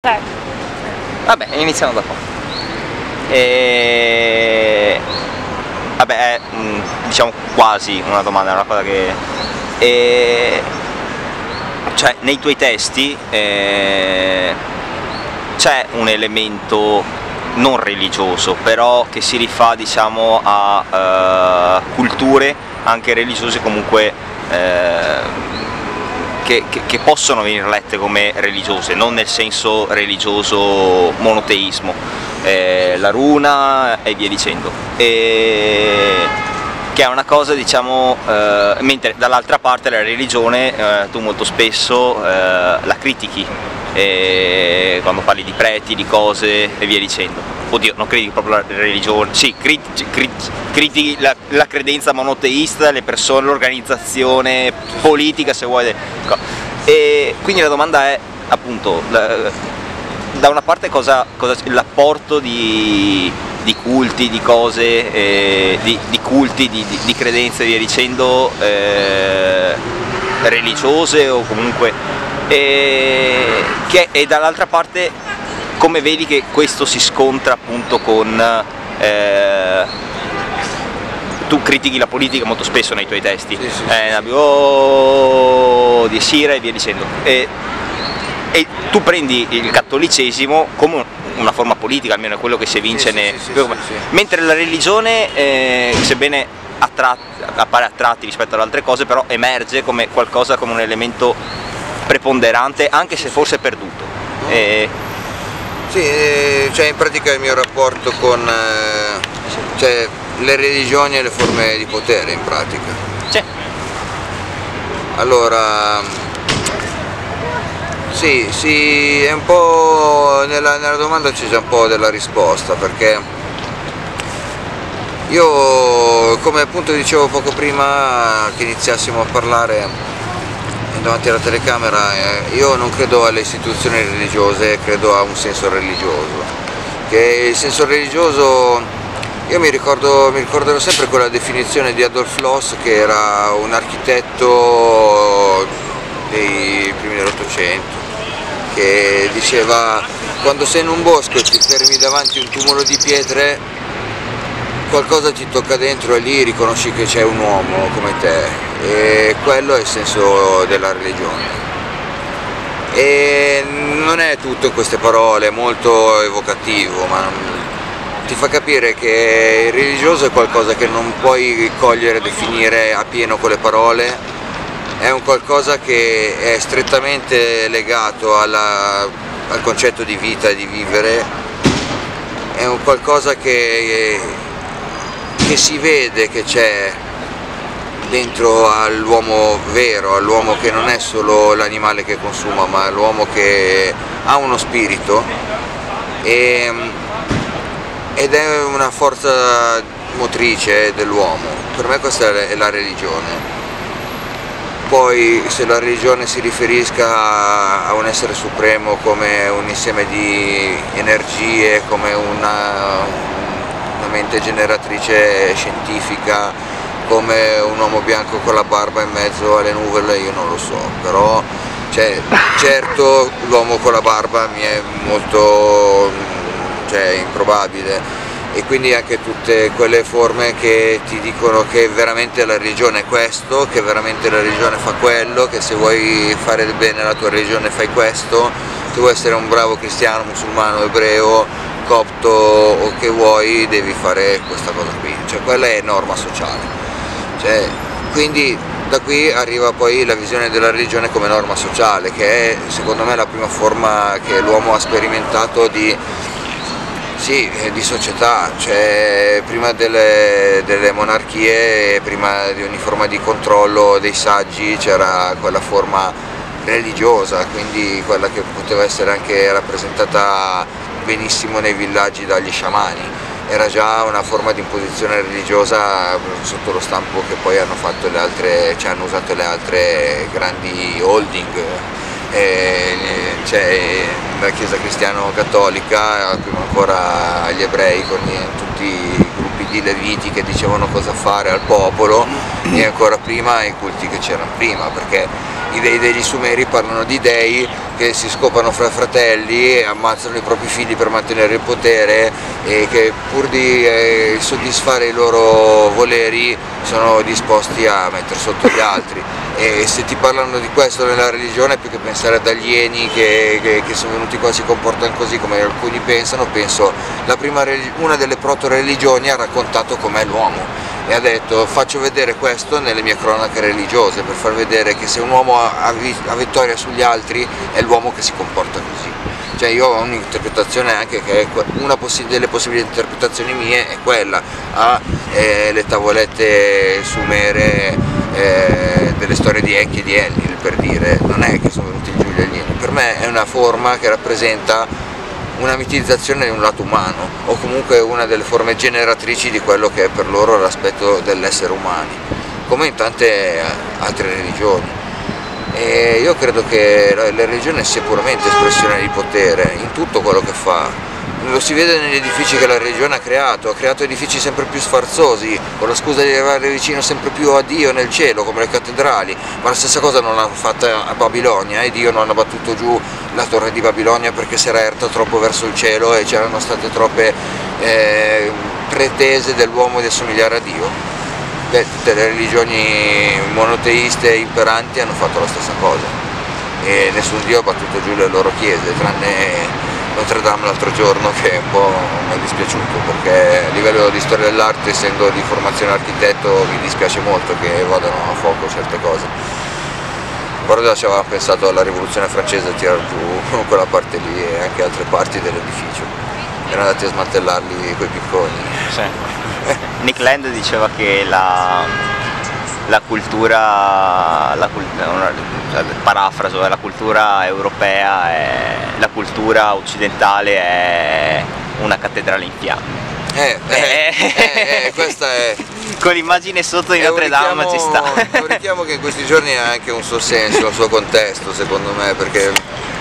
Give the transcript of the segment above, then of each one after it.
Vabbè, iniziamo da qua. Vabbè, è diciamo quasi una domanda, è una cosa che... cioè, nei tuoi testi c'è un elemento non religioso, però che si rifà, diciamo, a culture anche religiose comunque che possono venire lette come religiose, non nel senso religioso monoteismo, la runa e via dicendo, che è una cosa, diciamo, mentre dall'altra parte la religione tu molto spesso la critichi, quando parli di preti, di cose e via dicendo. Oddio, non critichi proprio la religione, sì, critichi la credenza monoteista, le persone, l'organizzazione politica, se vuoi. E quindi la domanda è, appunto, da una parte cosa l'apporto di culti, di cose, di culti, di credenze e via dicendo, religiose o comunque, e dall'altra parte come vedi che questo si scontra appunto con... tu critichi la politica molto spesso nei tuoi testi, sì, sì, di Sira e via dicendo, e tu prendi il cattolicesimo come una forma politica, almeno è quello che si evince, mentre la religione, sebbene appare a tratti rispetto ad altre cose, però emerge come qualcosa, come un elemento preponderante, anche se forse perduto. Sì, cioè in pratica il mio rapporto con cioè, le religioni e le forme di potere, in pratica. Sì. Allora, sì, è un po' nella domanda c'è già un po' della risposta, perché io, come appunto dicevo poco prima che iniziassimo a parlare davanti alla telecamera, io non credo alle istituzioni religiose, credo a un senso religioso, che il senso religioso, io mi ricorderò sempre quella definizione di Adolf Loos, che era un architetto dei primi dell'Ottocento, che diceva: quando sei in un bosco e ti fermi davanti a un tumulo di pietre, qualcosa ti tocca dentro e lì riconosci che c'è un uomo come te, e quello è il senso della religione. E non è tutto in queste parole, è molto evocativo, ma ti fa capire che il religioso è qualcosa che non puoi cogliere e definire a pieno con le parole, è un qualcosa che è strettamente legato al concetto di vita e di vivere, è un qualcosa che si vede che c'è dentro all'uomo vero, all'uomo che non è solo l'animale che consuma, ma l'uomo che ha uno spirito, ed è una forza motrice dell'uomo. Per me questa è la religione. Poi se la religione si riferisca a un essere supremo come un insieme di energie, come una mente generatrice scientifica, come un uomo bianco con la barba in mezzo alle nuvole, io non lo so, però certo l'uomo con la barba mi è molto improbabile, e quindi anche tutte quelle forme che ti dicono che veramente la religione è questo, che veramente la religione fa quello, che se vuoi fare del bene alla tua religione fai questo, se vuoi essere un bravo cristiano, musulmano, ebreo, copto o che vuoi, devi fare questa cosa qui, cioè quella è norma sociale, quindi da qui arriva poi la visione della religione come norma sociale, che è secondo me la prima forma che l'uomo ha sperimentato di società, cioè prima delle monarchie, prima di ogni forma di controllo dei saggi c'era quella forma religiosa, quindi quella che poteva essere anche rappresentata benissimo nei villaggi dagli sciamani, era già una forma di imposizione religiosa sotto lo stampo che poi hanno fatto hanno usato le altre grandi holding, la Chiesa cristiano-cattolica, prima ancora gli ebrei con tutti i gruppi di leviti che dicevano cosa fare al popolo, e ancora prima i culti che c'erano prima, perché i dei degli Sumeri parlano di dei che si scopano fra fratelli e ammazzano i propri figli per mantenere il potere e che pur di soddisfare i loro voleri sono disposti a mettere sotto gli altri. E se ti parlano di questo nella religione, più che pensare ad alieni che sono venuti qua e si comportano così come alcuni pensano, penso una delle proto-religioni ha raccontato com'è l'uomo e ha detto faccio vedere questo nelle mie cronache religiose per far vedere che se un uomo ha vittoria sugli altri è l'uomo che si comporta così. Cioè io ho un'interpretazione anche che una delle possibili interpretazioni mie è quella, le tavolette sumere delle storie di Enki e di Enlil, per dire, non è che sono venuti giù gli alieni, per me è una forma che rappresenta una mitizzazione di un lato umano o comunque una delle forme generatrici di quello che è per loro l'aspetto dell'essere umani, come in tante altre religioni. E io credo che la religione sia puramente espressione di potere in tutto quello che fa. Lo si vede negli edifici che la religione ha creato edifici sempre più sfarzosi, con la scusa di arrivare vicino sempre più a Dio nel cielo, come le cattedrali, ma la stessa cosa non l'ha fatta a Babilonia, e Dio non ha battuto giù la torre di Babilonia perché si era erta troppo verso il cielo e c'erano state troppe pretese dell'uomo di assomigliare a Dio. Beh, tutte le religioni monoteiste imperanti hanno fatto la stessa cosa e nessun Dio ha battuto giù le loro chiese, tranne Notre Dame l'altro giorno, che un po' mi è dispiaciuto perché a livello di storia dell'arte, essendo di formazione architetto, mi dispiace molto che vadano a fuoco certe cose. Però già ci avevamo pensato alla rivoluzione francese a tirare giù quella parte lì e anche altre parti dell'edificio, erano andati a smantellarli coi picconi. Sì. Nick Land diceva che la cultura, parafraso, la cultura europea, la cultura occidentale è una cattedrale in fiamme. Questa è... Con l'immagine sotto di Notre Dame ci sta. È un richiamo che in questi giorni ha anche un suo senso, un suo contesto secondo me, perché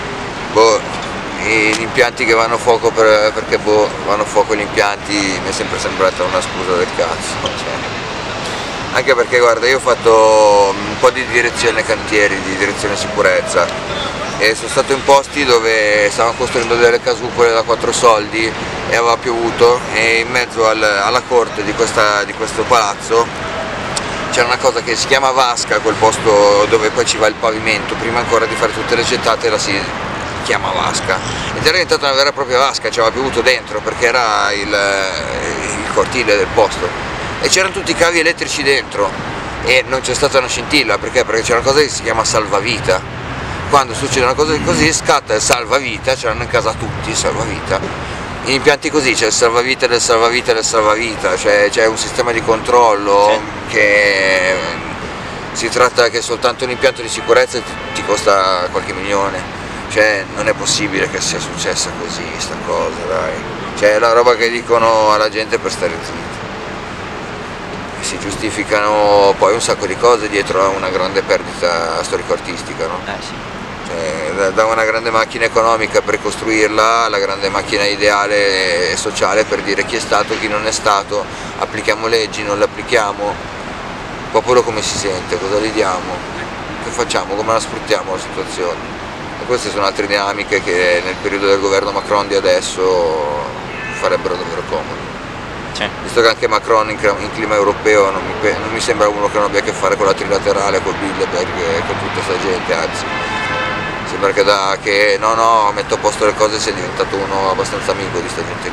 gli impianti che vanno a fuoco perché vanno a fuoco gli impianti mi è sempre sembrata una scusa del cazzo. Cioè. Anche perché guarda, io ho fatto un po' di direzione cantieri, di direzione sicurezza e sono stato in posti dove stavano costruendo delle casupole da 4 soldi e aveva piovuto e in mezzo alla corte di questo palazzo c'era una cosa che si chiama vasca, quel posto dove poi ci va il pavimento, prima ancora di fare tutte le gettate la si chiama vasca ed era diventata una vera e propria vasca, ci aveva piovuto dentro perché era il cortile del posto. E c'erano tutti i cavi elettrici dentro e non c'è stata una scintilla, perché c'è una cosa che si chiama salvavita. Quando succede una cosa così scatta il salvavita, c'erano in casa tutti il salvavita. In impianti così c'è il salvavita del salvavita del salvavita, cioè c'è un sistema di controllo che si tratta che soltanto un impianto di sicurezza ti costa qualche milione, cioè non è possibile che sia successa così sta cosa, dai. Cioè è la roba che dicono alla gente per stare zitti. Si giustificano poi un sacco di cose dietro a una grande perdita storico-artistica, no? Sì. Cioè, da una grande macchina economica per costruirla alla grande macchina ideale e sociale per dire chi è stato, chi non è stato, applichiamo leggi, non le applichiamo, il popolo come si sente, cosa gli diamo, che facciamo, come la sfruttiamo la situazione. E queste sono altre dinamiche che nel periodo del governo Macron di adesso farebbero davvero comodo. Visto che anche Macron in clima europeo non mi sembra uno che non abbia a che fare con la trilaterale, con Bilderberg e con tutta questa gente, anzi sembra che no, metto a posto le cose, sia diventato uno abbastanza amico di questa gente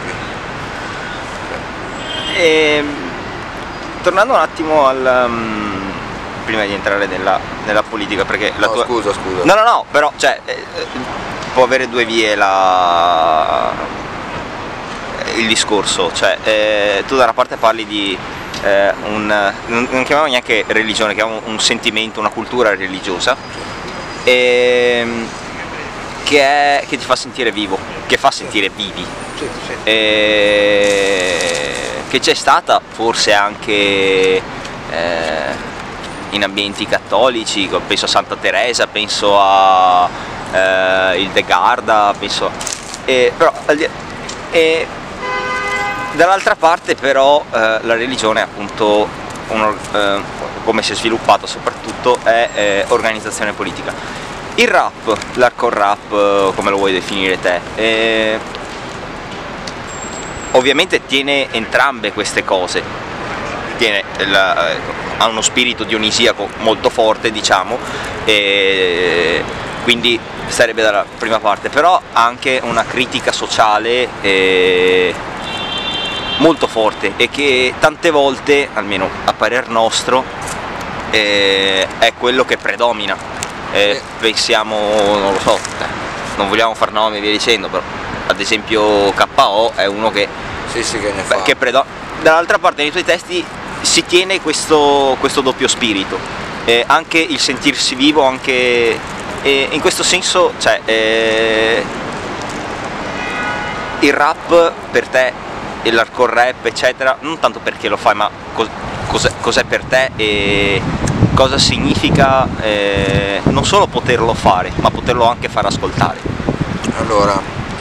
qui. Tornando un attimo prima di entrare nella politica, perché la tua... Scusa. No, però cioè, può avere due vie il discorso, cioè tu da una parte parli di non chiamiamo neanche religione, chiamiamo un sentimento, una cultura religiosa che ti fa sentire vivo, che fa sentire vivi, che c'è stata forse anche in ambienti cattolici, penso a Santa Teresa, penso a Hildegarda, penso però dall'altra parte però la religione appunto come si è sviluppata soprattutto è organizzazione politica Il rap, l'hardcore rap, come lo vuoi definire te, ovviamente tiene entrambe queste cose, ha uno spirito dionisiaco molto forte, diciamo, e quindi sarebbe dalla prima parte, però ha anche una critica sociale molto forte e che tante volte, almeno a parer nostro, è quello che predomina. Pensiamo, non lo so, non vogliamo far nomi e via dicendo, però ad esempio KO è uno che, che ne fa. Dall'altra parte nei tuoi testi si tiene questo doppio spirito, anche il sentirsi vivo, anche in questo senso, cioè, il rap per te e l'hardcore rap eccetera, non tanto perché lo fai, ma cos'è per te e cosa significa non solo poterlo fare, ma poterlo anche far ascoltare. Allora,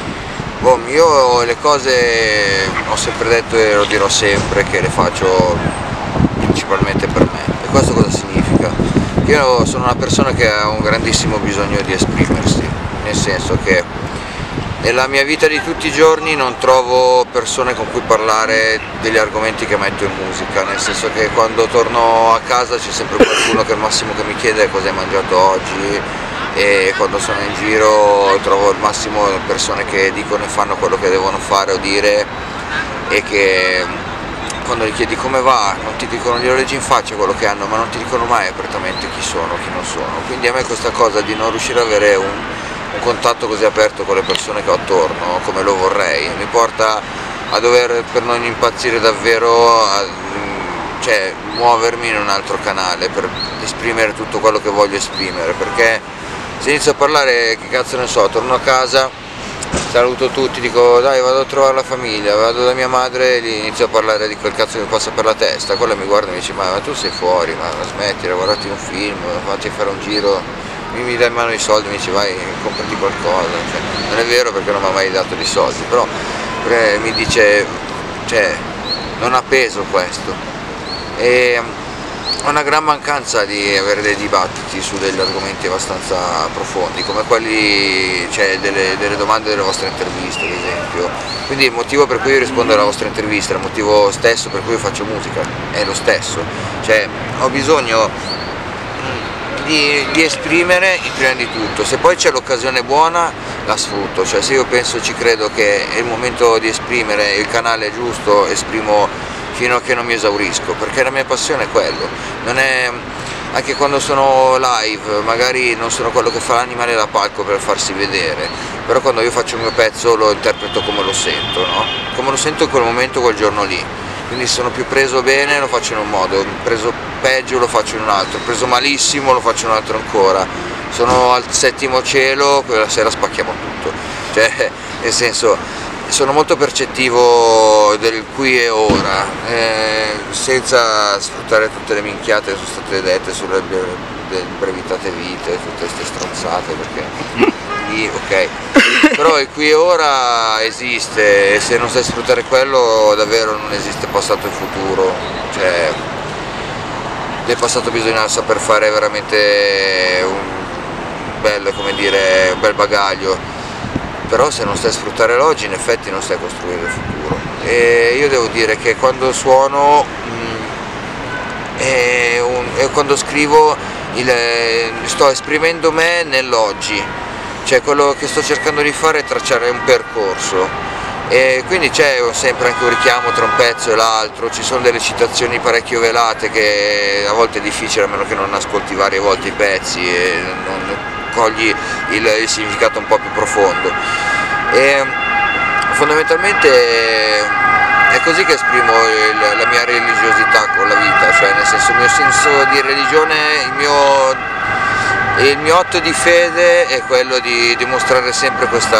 io le cose ho sempre detto e lo dirò sempre che le faccio principalmente per me. E questo cosa significa? Io sono una persona che ha un grandissimo bisogno di esprimersi, nel senso che nella mia vita di tutti i giorni non trovo persone con cui parlare degli argomenti che metto in musica, nel senso che quando torno a casa c'è sempre qualcuno che al massimo che mi chiede cosa hai mangiato oggi, e quando sono in giro trovo al massimo persone che dicono e fanno quello che devono fare o dire, e che quando gli chiedi come va non ti dicono, glielo leggi in faccia quello che hanno, ma non ti dicono mai apertamente chi sono, chi non sono. Quindi a me questa cosa di non riuscire ad avere un contatto così aperto con le persone che ho attorno come lo vorrei mi porta a dover, per non impazzire davvero, muovermi in un altro canale per esprimere tutto quello che voglio esprimere, perché se inizio a parlare, che cazzo ne so, torno a casa, saluto tutti, dico dai vado a trovare la famiglia, vado da mia madre e inizio a parlare di quel cazzo che mi passa per la testa, quella mi guarda e mi dice ma tu sei fuori, ma smettila, guardati un film, fatti fare un giro, mi dai in mano i soldi, mi dice vai comprati qualcosa, non è vero perché non mi ha mai dato dei soldi, però mi dice non ha peso questo, e ho una gran mancanza di avere dei dibattiti su degli argomenti abbastanza profondi come quelli, delle domande delle vostre interviste ad esempio, quindi il motivo per cui io rispondo alla vostra intervista, il motivo stesso per cui io faccio musica è lo stesso, ho bisogno di esprimere prima di tutto, se poi c'è l'occasione buona la sfrutto, se io penso, ci credo che è il momento di esprimere, il canale è giusto, esprimo fino a che non mi esaurisco, perché la mia passione è quello, anche quando sono live magari non sono quello che fa l'animale da palco per farsi vedere, però quando io faccio il mio pezzo lo interpreto come lo sento, no? Come lo sento in quel momento, quel giorno lì. Quindi se sono più preso bene lo faccio in un modo, preso peggio lo faccio in un altro, preso malissimo lo faccio in un altro ancora, sono al settimo cielo, quella sera spacchiamo tutto, nel senso sono molto percettivo del qui e ora, senza sfruttare tutte le minchiate che sono state dette sulle brevitate vite, tutte queste stronzate, perché lì ok, però il qui e ora esiste, e se non sai sfruttare quello davvero non esiste passato e futuro, del passato bisogna saper fare veramente un bel bagaglio, però se non stai a sfruttare l'oggi in effetti non stai a costruire il futuro, e io devo dire che quando suono e quando scrivo sto esprimendo me nell'oggi, quello che sto cercando di fare è tracciare un percorso, e quindi c'è sempre anche un richiamo tra un pezzo e l'altro, ci sono delle citazioni parecchio velate che a volte è difficile a meno che non ascolti varie volte i pezzi e non cogli il significato un po' più profondo, e fondamentalmente è così che esprimo la mia religiosità con la vita, nel senso il mio senso di religione, il mio atto di fede è quello di dimostrare sempre questo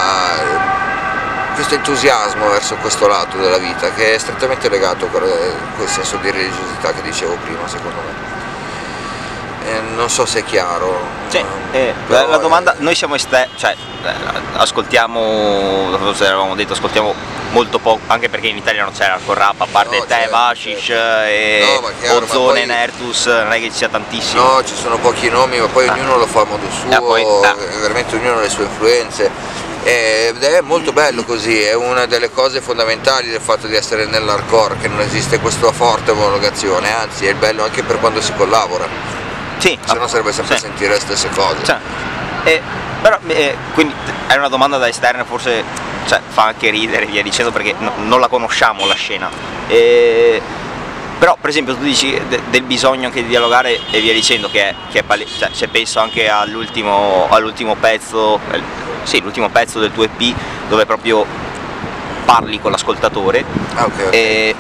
entusiasmo verso questo lato della vita, che è strettamente legato a quel senso di religiosità che dicevo prima, secondo me. non so se è chiaro. Sì, però la domanda, noi siamo cioè ascoltiamo, forse avevamo detto, ascoltiamo molto poco, anche perché in Italia non c'era il rap, a parte No, te, certo, Vashish certo. e No, ma chiaro, ma Ozone, poi- Nertus, non è che ci sia tantissimo. No, ci sono pochi nomi, ma poi ognuno lo fa a modo suo, poi, veramente ognuno ha le sue influenze. Ed è molto bello così, è una delle cose fondamentali del fatto di essere nell'hardcore, che non esiste questa forte omologazione, anzi è bello anche per quando si collabora, Sì, se no sarebbe sempre sì. sentire le stesse cose. Cioè, però quindi è una domanda da esterna, forse cioè, fa anche ridere via dicendo, perché non la conosciamo la scena. Però per esempio tu dici del bisogno anche di dialogare e via dicendo, che è cioè, se penso anche all'ultimo pezzo, sì, l'ultimo pezzo del tuo EP, dove proprio parli con l'ascoltatore. Ah, ok.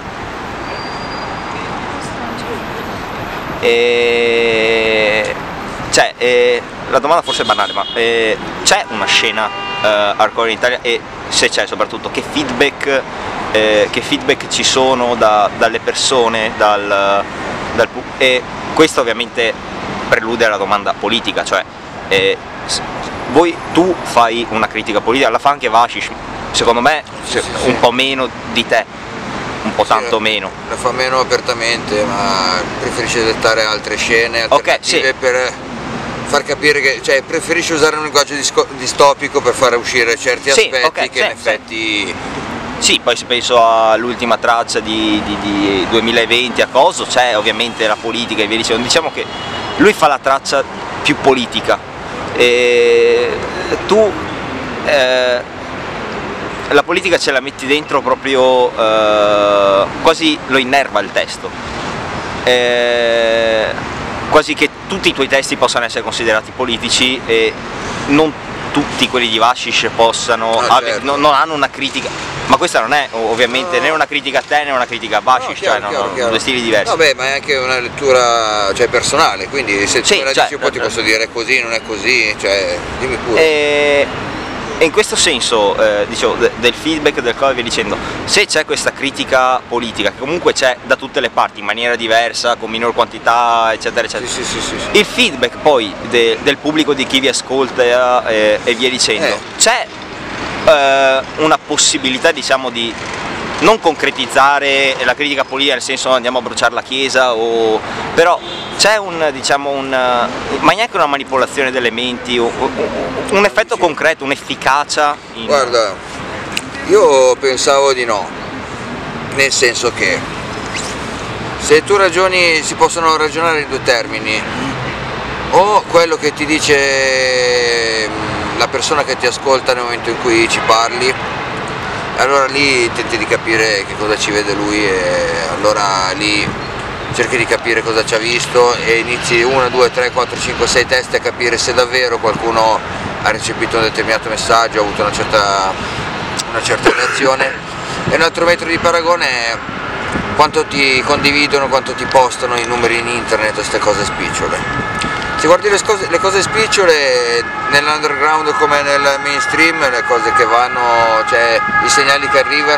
Cioè, la domanda forse è banale, ma c'è una scena hardcore in Italia, e se c'è soprattutto che feedback ci sono dalle persone, e questo ovviamente prelude alla domanda politica, cioè tu fai una critica politica, la fa anche Vashish, secondo me un po' meno di te, un po' tanto meno. La fa meno apertamente, ma preferisce dettare altre scene alternative, sì, per far capire che, cioè, preferisce usare un linguaggio distopico per far uscire certi Sì, aspetti ok, che sì, in effetti... Sì, poi se penso all'ultima traccia di 2020 a Coso, c'è ovviamente la politica e via dicendo. Diciamo che lui fa la traccia più politica, e tu la politica ce la metti dentro proprio, quasi lo innerva il testo, quasi che tutti i tuoi testi possano essere considerati politici, e non tutti quelli di Vashish possano, certo. non hanno una critica, ma questa non è ovviamente né una critica a te né una critica a Vashish, chiaro. due stili diversi. Vabbè, ma è anche una lettura, cioè, personale, quindi se tu me la dici un po' ti posso dire così, non è così, cioè dimmi pure. E in questo senso, dicevo, del feedback del cover, via dicendo, se c'è questa critica politica, che comunque c'è da tutte le parti, in maniera diversa, con minor quantità, eccetera, eccetera, Sì. il feedback poi del pubblico, di chi vi ascolta e via dicendo, c'è una possibilità, diciamo, di non concretizzare la critica politica nel senso andiamo a bruciare la chiesa, però c'è ma neanche una manipolazione delle menti, un effetto concreto, un'efficacia Guarda, io pensavo di no, nel senso che se tu ragioni, si possono ragionare in due termini: o quello che ti dice la persona che ti ascolta nel momento in cui ci parli, allora lì tenti di capire che cosa ci vede lui, e allora lì cerchi di capire cosa ci ha visto e inizi 1, 2, 3, 4, 5, 6 testi a capire se davvero qualcuno ha recepito un determinato messaggio, ha avuto una certa reazione. E un altro metro di paragone è quanto ti condividono, quanto ti postano i numeri in internet, queste cose spicciole. Se guardi le cose spicciole nell'underground come nel mainstream, le cose che vanno, cioè i segnali che arrivano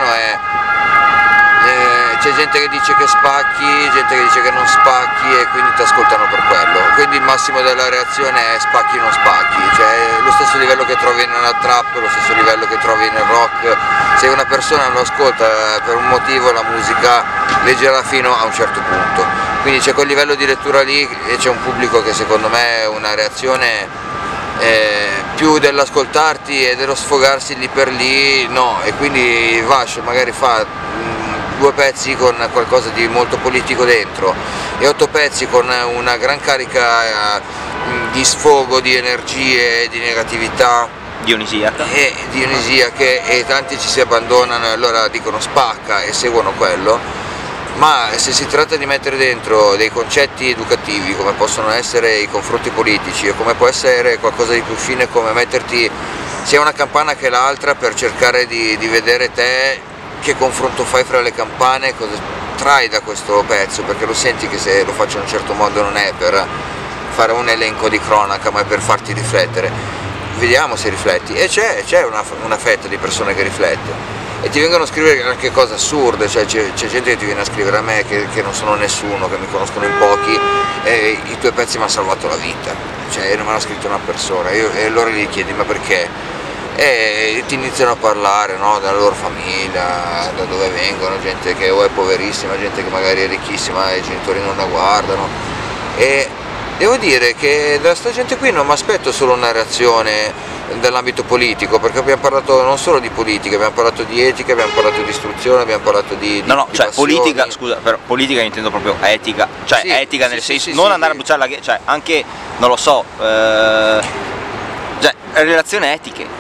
c'è gente che dice che spacchi, gente che dice che non spacchi, e quindi ti ascoltano per quello. Quindi il massimo della reazione è spacchi o non spacchi, cioè lo stesso livello che trovi nella trap, lo stesso livello che trovi nel rock. Se una persona non ascolta per un motivo la musica, leggerà fino a un certo punto. Quindi c'è quel livello di lettura lì, e c'è un pubblico che secondo me è una reazione più dell'ascoltarti e dello sfogarsi lì per lì, no, e quindi Vash magari fa 2 pezzi con qualcosa di molto politico dentro e 8 pezzi con una gran carica di sfogo, di energie, di negatività dionisiaca, e tanti ci si abbandonano e allora dicono spacca e seguono quello. Ma se si tratta di mettere dentro dei concetti educativi, come possono essere i confronti politici, e come può essere qualcosa di più fine, come metterti sia una campana che l'altra per cercare di vedere te che confronto fai fra le campane, cosa trai da questo pezzo, perché lo senti che se lo faccio in un certo modo non è per fare un elenco di cronaca, ma è per farti riflettere. Vediamo se rifletti, e c'è una fetta di persone che riflette. e ti vengono a scrivere anche cose assurde, cioè c'è gente che ti viene a scrivere a me che non sono nessuno, che mi conoscono in pochi, e i tuoi pezzi mi hanno salvato la vita, cioè non me l'ha scritto una persona, e allora gli chiedi ma perché? E ti iniziano a parlare, no, della loro famiglia, da dove vengono, gente che o è poverissima, gente che magari è ricchissima e i genitori non la guardano, e devo dire che da sta gente qui non mi aspetto solo una reazione dell'ambito politico, perché abbiamo parlato non solo di politica, abbiamo parlato di etica, abbiano parlato di istruzione, abbiamo parlato di cioè passioni. politica, scusa, per politica intendo proprio etica, cioè sì, etica nel sì, senso, sì, non sì, andare sì. a buttare la cioè anche, non lo so, cioè relazioni etiche.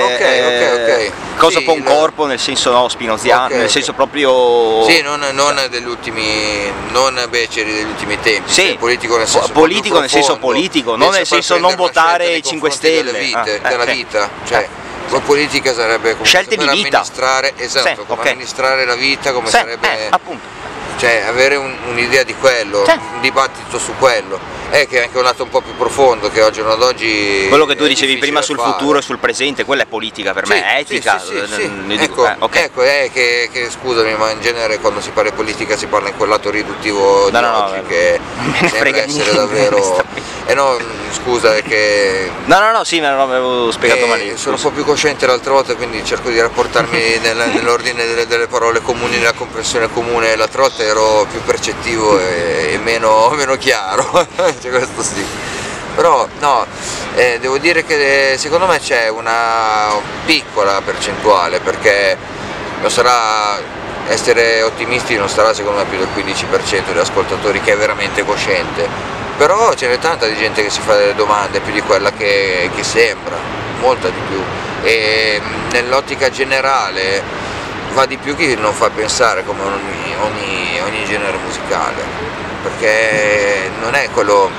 Ok. Cosa sì, può un corpo nel senso no, spinoziano, nel senso proprio... Sì, non degli ultimi, non beceri degli ultimi tempi, sì, cioè, politico nel senso politico nel senso politico, non nel senso non votare i 5 Stelle. Della vita, cioè la politica sarebbe come scelte di vita. Amministrare, esatto, sì, come amministrare la vita, come sì, sarebbe appunto. Cioè avere un'idea di quello, sì. Un dibattito su quello. Che è anche un lato un po' più profondo che al giorno d'oggi. Quello che tu dicevi prima sul futuro e sul presente, quella è politica per me, è etica. Sì. Dico, che scusami, ma in genere quando si parla di politica si parla in quel lato riduttivo di oggi che sembra essere davvero. No, scusa, è che. No, sì, me l'avevo spiegato male. Sono un po' più cosciente l'altra volta, quindi cerco di rapportarmi nell'ordine delle parole comuni, nella comprensione comune. L'altra volta ero più percettivo e meno chiaro. Cioè, questo sì, però no, devo dire che secondo me c'è una piccola percentuale, perché non sarà, essere ottimisti non sarà secondo me più del 15% degli ascoltatori che è veramente cosciente, però ce n'è tanta di gente che si fa delle domande, più di quella che sembra, molta di più, e nell'ottica generale va di più chi non fa pensare come ogni genere musicale, perché non è quello,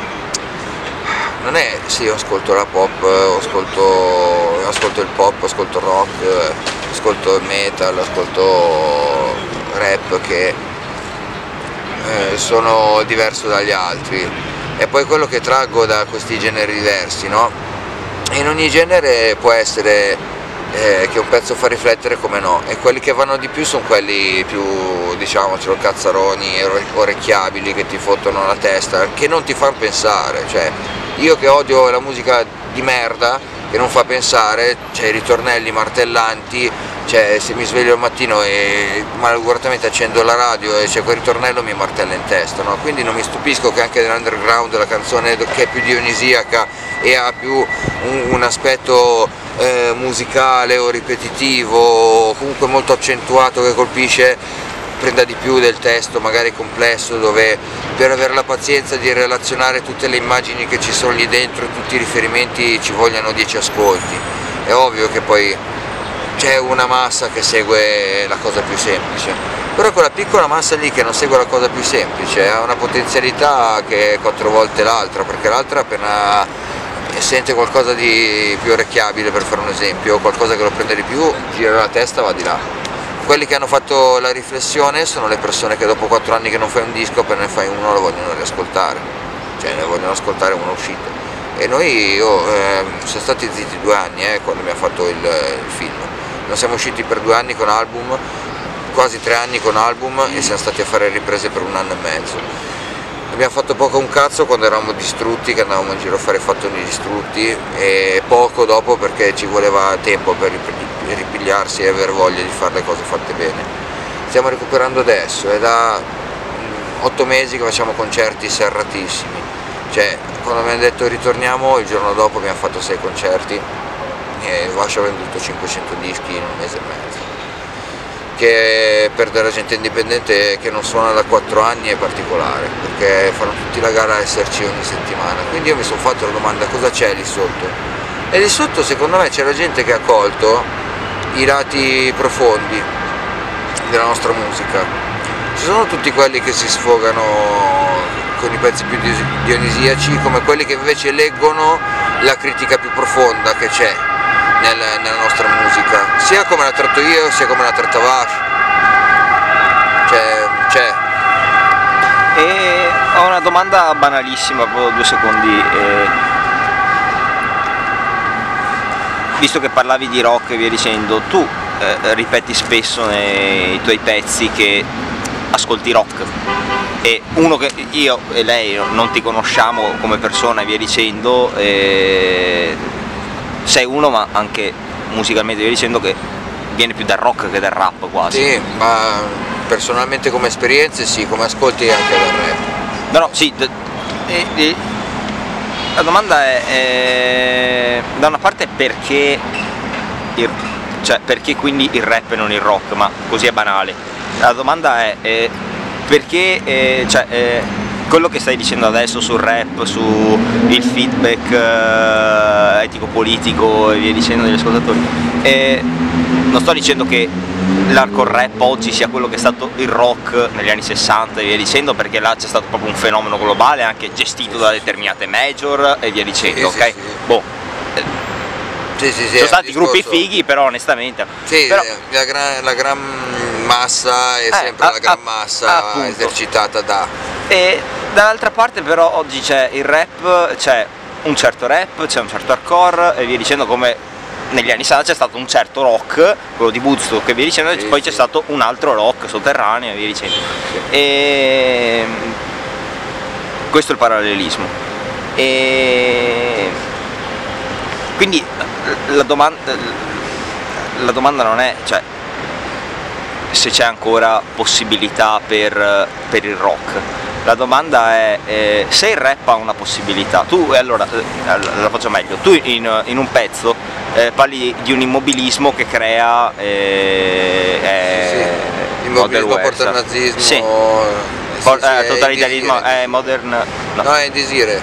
non è sì, io ascolto la pop, ascolto il pop, ascolto il rock, ascolto il metal, ascolto rap, che sono diverso dagli altri, e poi quello che traggo da questi generi diversi, no? In ogni genere può essere che un pezzo fa riflettere, come no, e quelli che vanno di più sono quelli più, diciamocelo, cazzaroni, orecchiabili, che ti fottono la testa, che non ti fanno pensare. Cioè, io che odio la musica di merda, che non fa pensare, cioè i ritornelli martellanti, cioè se mi sveglio al mattino e malauguratamente accendo la radio e c'è quel ritornello, mi martella in testa, no? Quindi non mi stupisco che anche nell'underground la canzone che è più dionisiaca e ha più un aspetto musicale o ripetitivo, o comunque molto accentuato, che colpisce, prenda di più del testo magari complesso, dove per avere la pazienza di relazionare tutte le immagini che ci sono lì dentro e tutti i riferimenti ci vogliano 10 ascolti. È ovvio che poi c'è una massa che segue la cosa più semplice, però quella piccola massa lì che non segue la cosa più semplice ha una potenzialità che è 4 volte l'altra, perché l'altra appena sente qualcosa di più orecchiabile, per fare un esempio, qualcosa che lo prende di più, gira la testa, va di là. Quelli che hanno fatto la riflessione sono le persone che dopo 4 anni che non fai un disco, appena ne fai uno lo vogliono riascoltare, cioè ne vogliono ascoltare uno uscito. E noi siamo stati zitti 2 anni quando abbiamo fatto il film, non siamo usciti per 2 anni con album, quasi 3 anni con album, e siamo stati a fare riprese per 1 anno e mezzo. Abbiamo fatto poco un cazzo quando eravamo distrutti, che andavamo in giro a fare fattoni distrutti, e poco dopo perché ci voleva tempo per ripigliarsi e aver voglia di fare le cose fatte bene. Stiamo recuperando adesso, è da 8 mesi che facciamo concerti serratissimi, cioè quando abbiamo detto ritorniamo, il giorno dopo abbiamo fatto 6 concerti e Vascia ha venduto 500 dischi in 1 mese e mezzo, che per della gente indipendente che non suona da 4 anni è particolare, perché fanno tutti la gara a esserci ogni settimana. Quindi io mi sono fatto la domanda: cosa c'è lì sotto? E lì sotto secondo me c'è la gente che ha colto i lati profondi della nostra musica. Ci sono tutti quelli che si sfogano con i pezzi più dionisiaci, come quelli che invece leggono la critica più profonda che c'è nella nostra musica, sia come la tratto io sia come la tratta Vash. C'è. E ho una domanda banalissima, 2 secondi. Visto che parlavi di rock e via dicendo, tu ripeti spesso nei tuoi pezzi che ascolti rock, e uno che io e lei non ti conosciamo come persona e via dicendo, sei uno, ma anche musicalmente via dicendo, che viene più dal rock che dal rap quasi. Sì, ma personalmente come esperienze sì, come ascolti anche dal rap. No, sì, la domanda è da una parte perché perché quindi il rap e non il rock, ma così è banale. La domanda è perché quello che stai dicendo adesso sul rap, su il feedback etico-politico e via dicendo degli ascoltatori, non sto dicendo che l'hardcore rap oggi sia quello che è stato il rock negli anni 60 e via dicendo, perché là c'è stato proprio un fenomeno globale anche gestito da determinate major e via dicendo, sì, ok? Sì. Boh. Sì, sono stati gruppi fighi, però onestamente. Sì, però, la gran massa è sempre la gran massa esercitata da. E dall'altra parte però oggi c'è il rap, c'è un certo rap, c'è un certo hardcore e via dicendo, come negli anni 60 c'è stato un certo rock, quello di Woodstock e via dicendo, e poi c'è stato un altro rock sotterraneo e via dicendo. E questo è il parallelismo. E quindi la domanda non è se c'è ancora possibilità per il rock. La domanda è se il rap ha una possibilità. Tu, allora la faccio meglio, tu in un pezzo parli di un immobilismo che crea immobilismo porta al nazismo, sì. Totalitarismo, modern, no, è Indesire,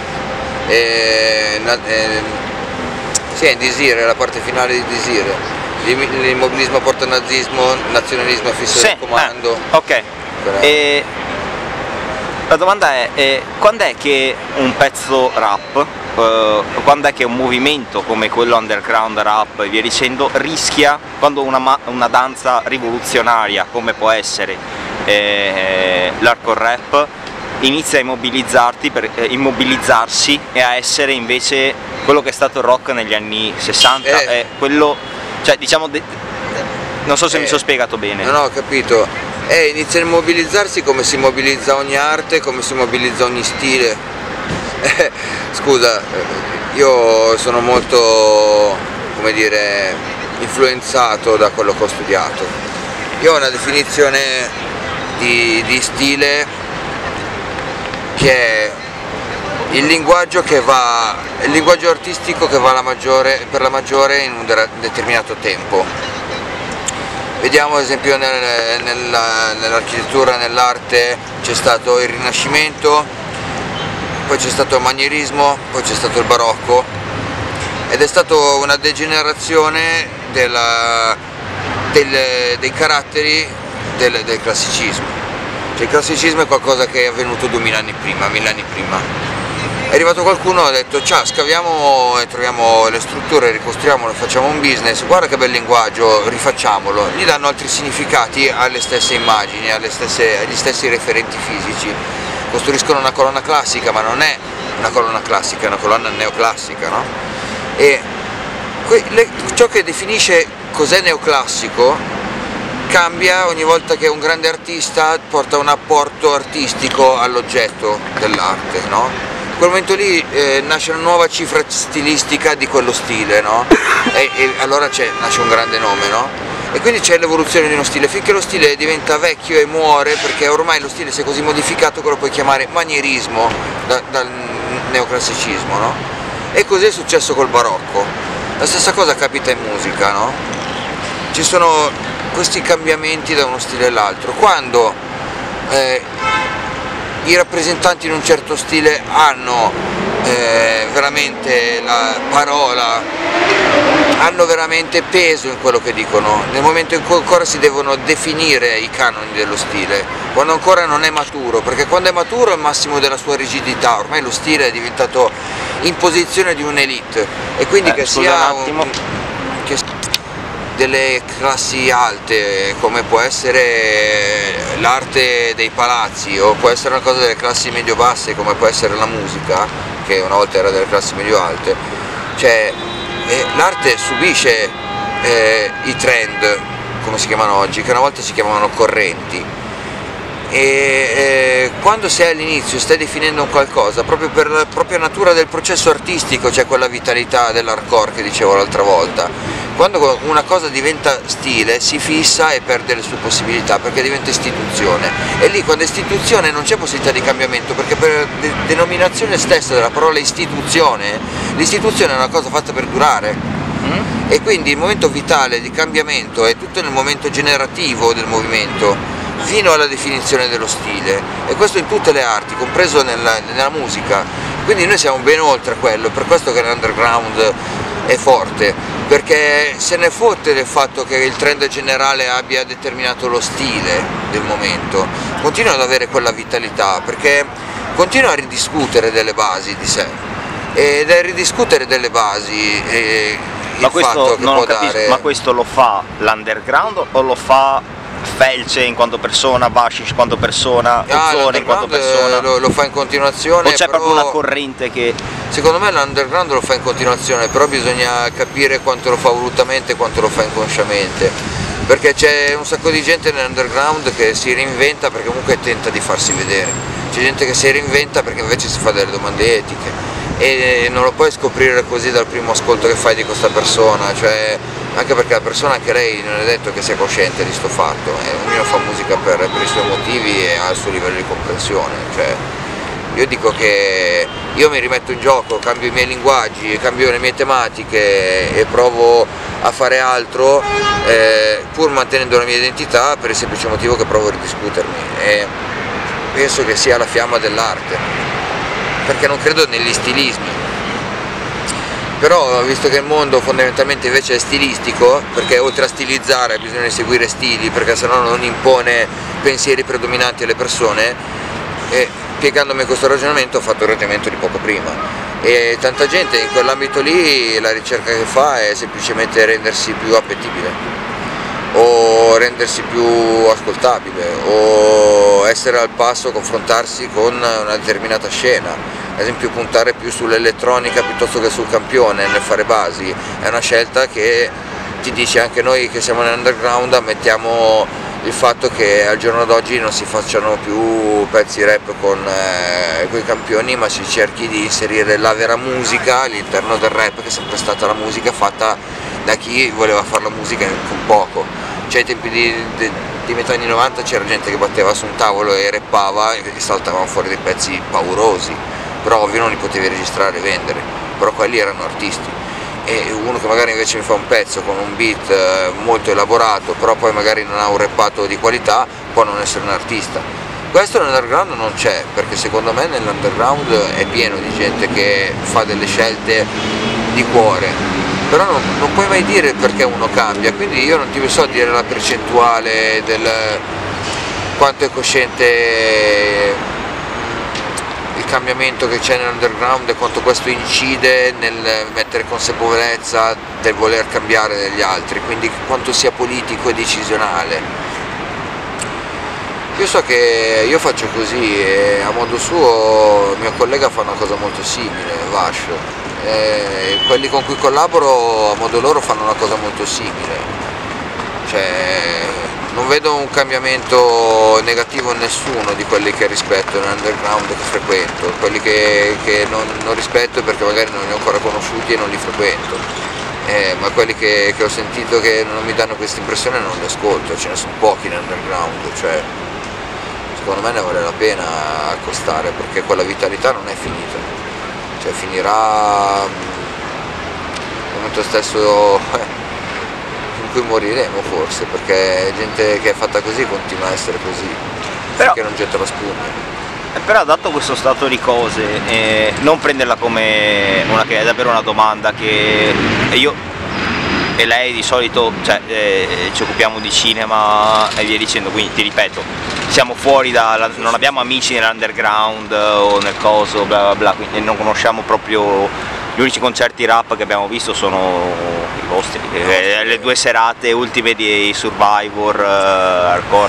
sì, è Indesire, la parte finale di Indesire. L'immobilismo porta al nazismo, nazionalismo è fisso del comando. Ok. La domanda è quando è che un pezzo rap, quando è che un movimento come quello underground rap e via dicendo rischia, quando una danza rivoluzionaria come può essere l'hardcore rap inizia a immobilizzarsi e a essere invece quello che è stato il rock negli anni 60, è quello, diciamo, non so se mi sono spiegato bene. No, ho capito. Inizia a immobilizzarsi come si mobilizza ogni arte, come si mobilizza ogni stile. Scusa, io sono molto, come dire, influenzato da quello che ho studiato. Io ho una definizione di stile che è il linguaggio artistico che va per la maggiore in un determinato tempo. Vediamo ad esempio nell'architettura, nell'arte c'è stato il Rinascimento, poi c'è stato il Manierismo, poi c'è stato il Barocco, ed è stata una degenerazione dei caratteri del classicismo. Il classicismo è qualcosa che è avvenuto 1000 anni prima, 1000 anni prima. È arrivato qualcuno e ha detto: ciao, scaviamo e troviamo le strutture, ricostruiamolo, facciamo un business, guarda che bel linguaggio, rifacciamolo. Gli danno altri significati alle stesse immagini, agli stessi referenti fisici. Costruiscono una colonna classica, ma non è una colonna classica, è una colonna neoclassica, no? E ciò che definisce cos'è neoclassico cambia ogni volta che un grande artista porta un apporto artistico all'oggetto dell'arte, no? In quel momento lì nasce una nuova cifra stilistica di quello stile, no? E allora nasce un grande nome, no? E quindi c'è l'evoluzione di uno stile, finché lo stile diventa vecchio e muore, perché ormai lo stile si è così modificato che lo puoi chiamare manierismo dal neoclassicismo, no? E così è successo col barocco. La stessa cosa capita in musica, no? Ci sono questi cambiamenti da uno stile all'altro. Quando i rappresentanti di un certo stile hanno veramente la parola, hanno veramente peso in quello che dicono, nel momento in cui ancora si devono definire i canoni dello stile, quando ancora non è maturo, perché quando è maturo è il massimo della sua rigidità, ormai lo stile è diventato imposizione di un'elite, e quindi che sia delle classi alte, come può essere l'arte dei palazzi, o può essere una cosa delle classi medio-basse, come può essere la musica, che una volta era delle classi medio-alte, cioè l'arte subisce i trend, come si chiamano oggi, che una volta si chiamavano correnti. E quando sei all'inizio stai definendo un qualcosa, proprio per la propria natura del processo artistico c'è quella vitalità dell'hardcore che dicevo l'altra volta. Quando una cosa diventa stile si fissa e perde le sue possibilità perché diventa istituzione, e lì quando è istituzione non c'è possibilità di cambiamento, perché per denominazione stessa della parola istituzione, l'istituzione è una cosa fatta per durare, e quindi il momento vitale di cambiamento è tutto nel momento generativo del movimento fino alla definizione dello stile, e questo in tutte le arti, compreso nella musica. Quindi noi siamo ben oltre quello, per questo che l'underground è forte, perché se ne fotte del fatto che il trend generale abbia determinato lo stile del momento, continua ad avere quella vitalità, perché continua a ridiscutere delle basi di sé, ed è ridiscutere delle basi ma questo non lo capisco, ma questo lo fa l'underground o lo fa Felce in quanto persona, Bashish in quanto persona, Ozone in quanto persona? Lo fa in continuazione. O c'è proprio una corrente che... Secondo me l'underground lo fa in continuazione, però bisogna capire quanto lo fa volutamente e quanto lo fa inconsciamente, perché c'è un sacco di gente nell'underground che si reinventa perché comunque tenta di farsi vedere, c'è gente che si reinventa perché invece si fa delle domande etiche, e non lo puoi scoprire così dal primo ascolto che fai di questa persona, cioè, anche perché la persona, anche lei, non è detto che sia cosciente di sto fatto, ognuno fa musica per i suoi motivi e ha il suo livello di comprensione, cioè, io dico che io mi rimetto in gioco, cambio i miei linguaggi, cambio le mie tematiche e provo a fare altro, pur mantenendo la mia identità, per il semplice motivo che provo a ridiscutermi, e penso che sia la fiamma dell'arte, perché non credo negli stilismi. Però visto che il mondo fondamentalmente invece è stilistico, perché oltre a stilizzare bisogna seguire stili, perché sennò non impone pensieri predominanti alle persone, e spiegandomi questo ragionamento ho fatto il ragionamento di poco prima, e tanta gente in quell'ambito lì la ricerca che fa è semplicemente rendersi più appetibile, o rendersi più ascoltabile, o essere al passo, confrontarsi con una determinata scena, ad esempio puntare più sull'elettronica piuttosto che sul campione nel fare basi, è una scelta che ti dice anche noi che siamo nell'underground ammettiamo il fatto che al giorno d'oggi non si facciano più pezzi rap con i campioni, ma si cerchi di inserire la vera musica all'interno del rap, che è sempre stata la musica fatta da chi voleva fare la musica con poco. Cioè ai tempi di metà anni 90 c'era gente che batteva su un tavolo e rappava e saltavano fuori dei pezzi paurosi, però ovvio non li potevi registrare e vendere, però quelli erano artisti. E uno che magari invece mi fa un pezzo con un beat molto elaborato, però poi magari non ha un rappato di qualità, può non essere un artista. Questo nell'underground non c'è, perché secondo me nell'underground è pieno di gente che fa delle scelte di cuore, però non puoi mai dire perché uno cambia, quindi io non ti so dire la percentuale del quanto è cosciente il cambiamento che c'è nell'underground e quanto questo incide nel mettere consapevolezza del voler cambiare degli altri, quindi quanto sia politico e decisionale. Io so che io faccio così e a modo suo il mio collega fa una cosa molto simile, Vash, e quelli con cui collaboro a modo loro fanno una cosa molto simile, cioè non vedo un cambiamento negativo in nessuno di quelli che rispetto nell'underground che frequento, quelli che non rispetto perché magari non li ho ancora conosciuti e non li frequento, ma quelli che ho sentito che non mi danno questa impressione non li ascolto, ce ne sono pochi nell'underground, cioè secondo me ne vale la pena accostare, perché quella vitalità non è finita, cioè finirà al momento stesso in cui moriremo forse, perché gente che è fatta così continua a essere così, perché non getta la spugna. Però dato questo stato di cose, non prenderla come che è davvero una domanda che io e lei di solito ci occupiamo di cinema e via dicendo, quindi ti ripeto, siamo fuori non abbiamo amici nell'underground o nel coso bla bla bla, quindi non conosciamo proprio, gli unici concerti rap che abbiamo visto sono i vostri, le 2 serate ultime di Survivor hardcore,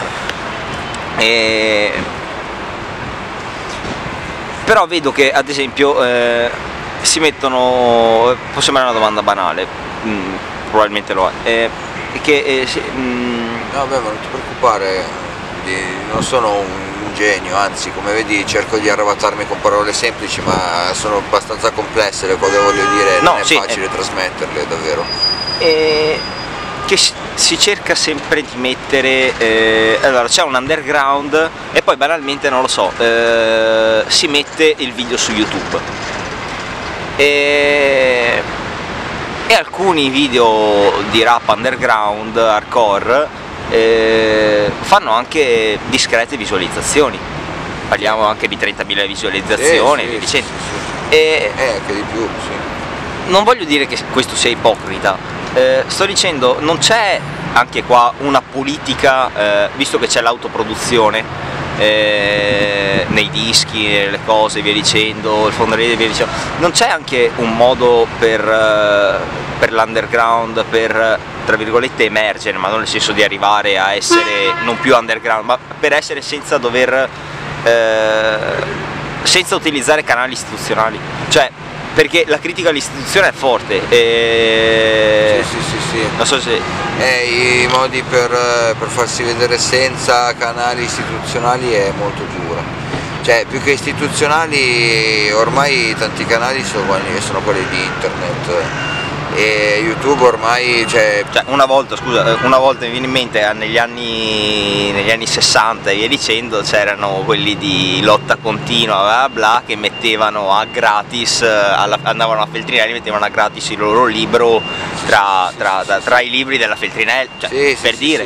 però vedo che ad esempio si mettono, può sembrare una domanda banale, probabilmente lo è, che Vabbè, ma non ti preoccupare, non sono un genio, anzi, come vedi cerco di arravatarmi con parole semplici, ma sono abbastanza complesse le cose, voglio dire, no, non è sì, facile trasmetterle, davvero. Che si cerca sempre di mettere, allora c'è un underground e poi banalmente, non lo so, si mette il video su YouTube e alcuni video di rap underground, hardcore, fanno anche discrete visualizzazioni, parliamo anche di 30.000 visualizzazioni, sì, dicendo. sì, sì. Anche di più, sì. Non voglio dire che questo sia ipocrita, sto dicendo non c'è anche qua una politica, visto che c'è l'autoproduzione nei dischi, nelle cose, via dicendo, il fondaredo e via dicendo, non c'è anche un modo per l'underground, per tra virgolette emergere, ma non nel senso di arrivare a essere non più underground, ma per essere senza dover senza utilizzare canali istituzionali, cioè perché la critica all'istituzione è forte Sì. non so se I modi per farsi vedere senza canali istituzionali è molto dura, cioè più che istituzionali ormai tanti canali sono quelli di internet e YouTube ormai una volta mi viene in mente negli anni 60 e via dicendo, c'erano quelli di lotta continua bla bla che mettevano a gratis, andavano a Feltrinelli, mettevano a gratis il loro libro tra i libri della Feltrinelli, per dire.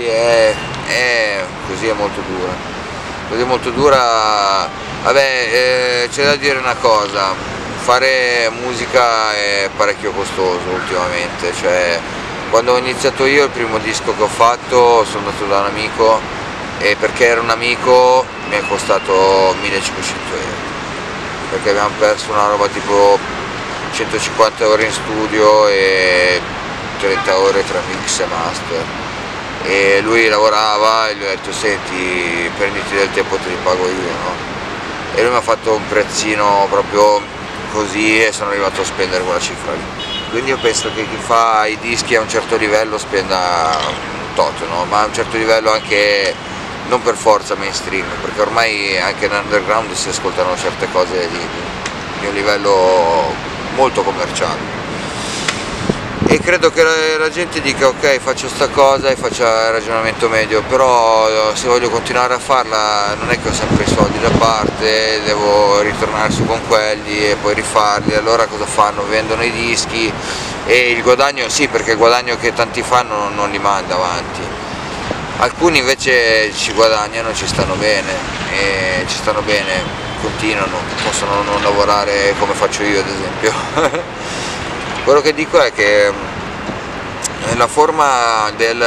Così è molto dura, vabbè, c'è da dire una cosa. Fare musica è parecchio costoso ultimamente, cioè quando ho iniziato io il primo disco che ho fatto sono andato da un amico e perché era un amico mi è costato 1500 euro, perché abbiamo perso una roba tipo 150 ore in studio e 30 ore tra mix e master, e lui lavorava e gli ho detto senti prenditi del tempo, te li pago io, no? E lui mi ha fatto un prezzino proprio così e sono arrivato a spendere quella cifra lì. Quindi io penso che chi fa i dischi a un certo livello spenda un tot, no? Ma a un certo livello anche non per forza mainstream, perché ormai anche nell'underground si ascoltano certe cose di un livello molto commerciale. E credo che la gente dica ok, faccio sta cosa e faccia il ragionamento medio, però se voglio continuare a farla non è che ho sempre i soldi da parte, devo ritornare su con quelli e poi rifarli, allora cosa fanno? Vendono i dischi e il guadagno sì, perché il guadagno che tanti fanno non li manda avanti. Alcuni invece ci guadagnano, ci stanno bene, continuano, possono non lavorare come faccio io ad esempio. Quello che dico è che la forma del,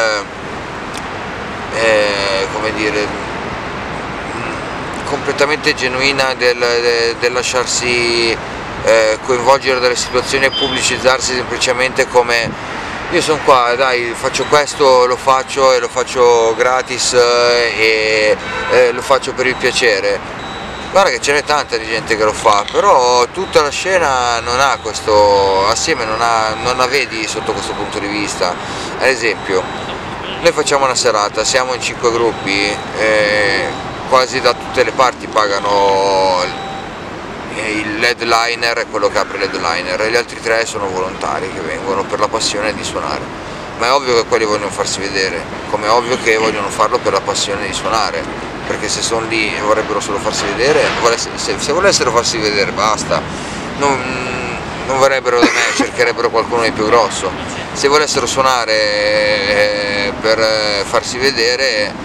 come dire, completamente genuina del lasciarsi coinvolgere dalle situazioni e pubblicizzarsi semplicemente come io sono qua, dai, faccio questo, lo faccio e lo faccio gratis e lo faccio per il piacere. Guarda che ce n'è tanta di gente che lo fa, però tutta la scena non ha questo, assieme non la vedi sotto questo punto di vista. Ad esempio, noi facciamo una serata, siamo in 5 gruppi, quasi da tutte le parti pagano il headliner e quello che apre l'headliner, e gli altri 3 sono volontari che vengono per la passione di suonare. Ma è ovvio che quelli vogliono farsi vedere, come è ovvio che vogliono farlo per la passione di suonare. Perché se sono lì e vorrebbero solo farsi vedere, se volessero farsi vedere basta, non vorrebbero da me, cercherebbero qualcuno di più grosso. Se volessero suonare per farsi vedere,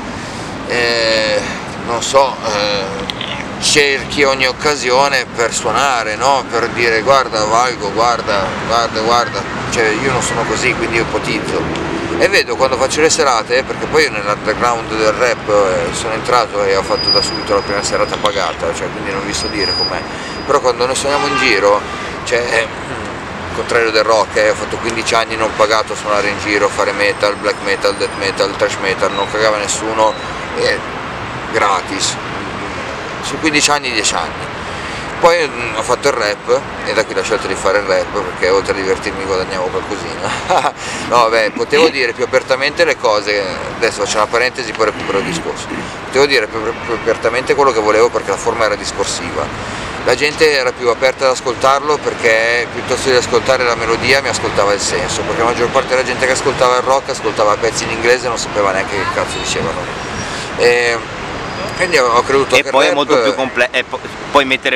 non so, cerchi ogni occasione per suonare, no? Per dire guarda valgo, guarda, cioè io non sono così, quindi io ipotizzo. E vedo quando faccio le serate, perché poi io nell'underground del rap sono entrato e ho fatto da subito la prima serata pagata, cioè quindi non vi so dire com'è, però quando noi suoniamo in giro, cioè, al contrario del rock, ho fatto 15 anni non pagato a suonare in giro, fare metal, black metal, death metal, thrash metal, non cagava nessuno, gratis, su 15 anni, 10 anni. Poi ho fatto il rap e da qui la scelta di fare il rap, perché oltre a divertirmi guadagnavo qualcosina. No vabbè, potevo dire più apertamente le cose, adesso faccio una parentesi poi recupero il discorso. Potevo dire più apertamente quello che volevo perché la forma era discorsiva. La gente era più aperta ad ascoltarlo perché piuttosto di ascoltare la melodia mi ascoltava il senso, perché la maggior parte della gente che ascoltava il rock ascoltava pezzi in inglese e non sapeva neanche che cazzo dicevano. Quindi ho creduto e che poi il rap... è molto più complesso, puoi mettere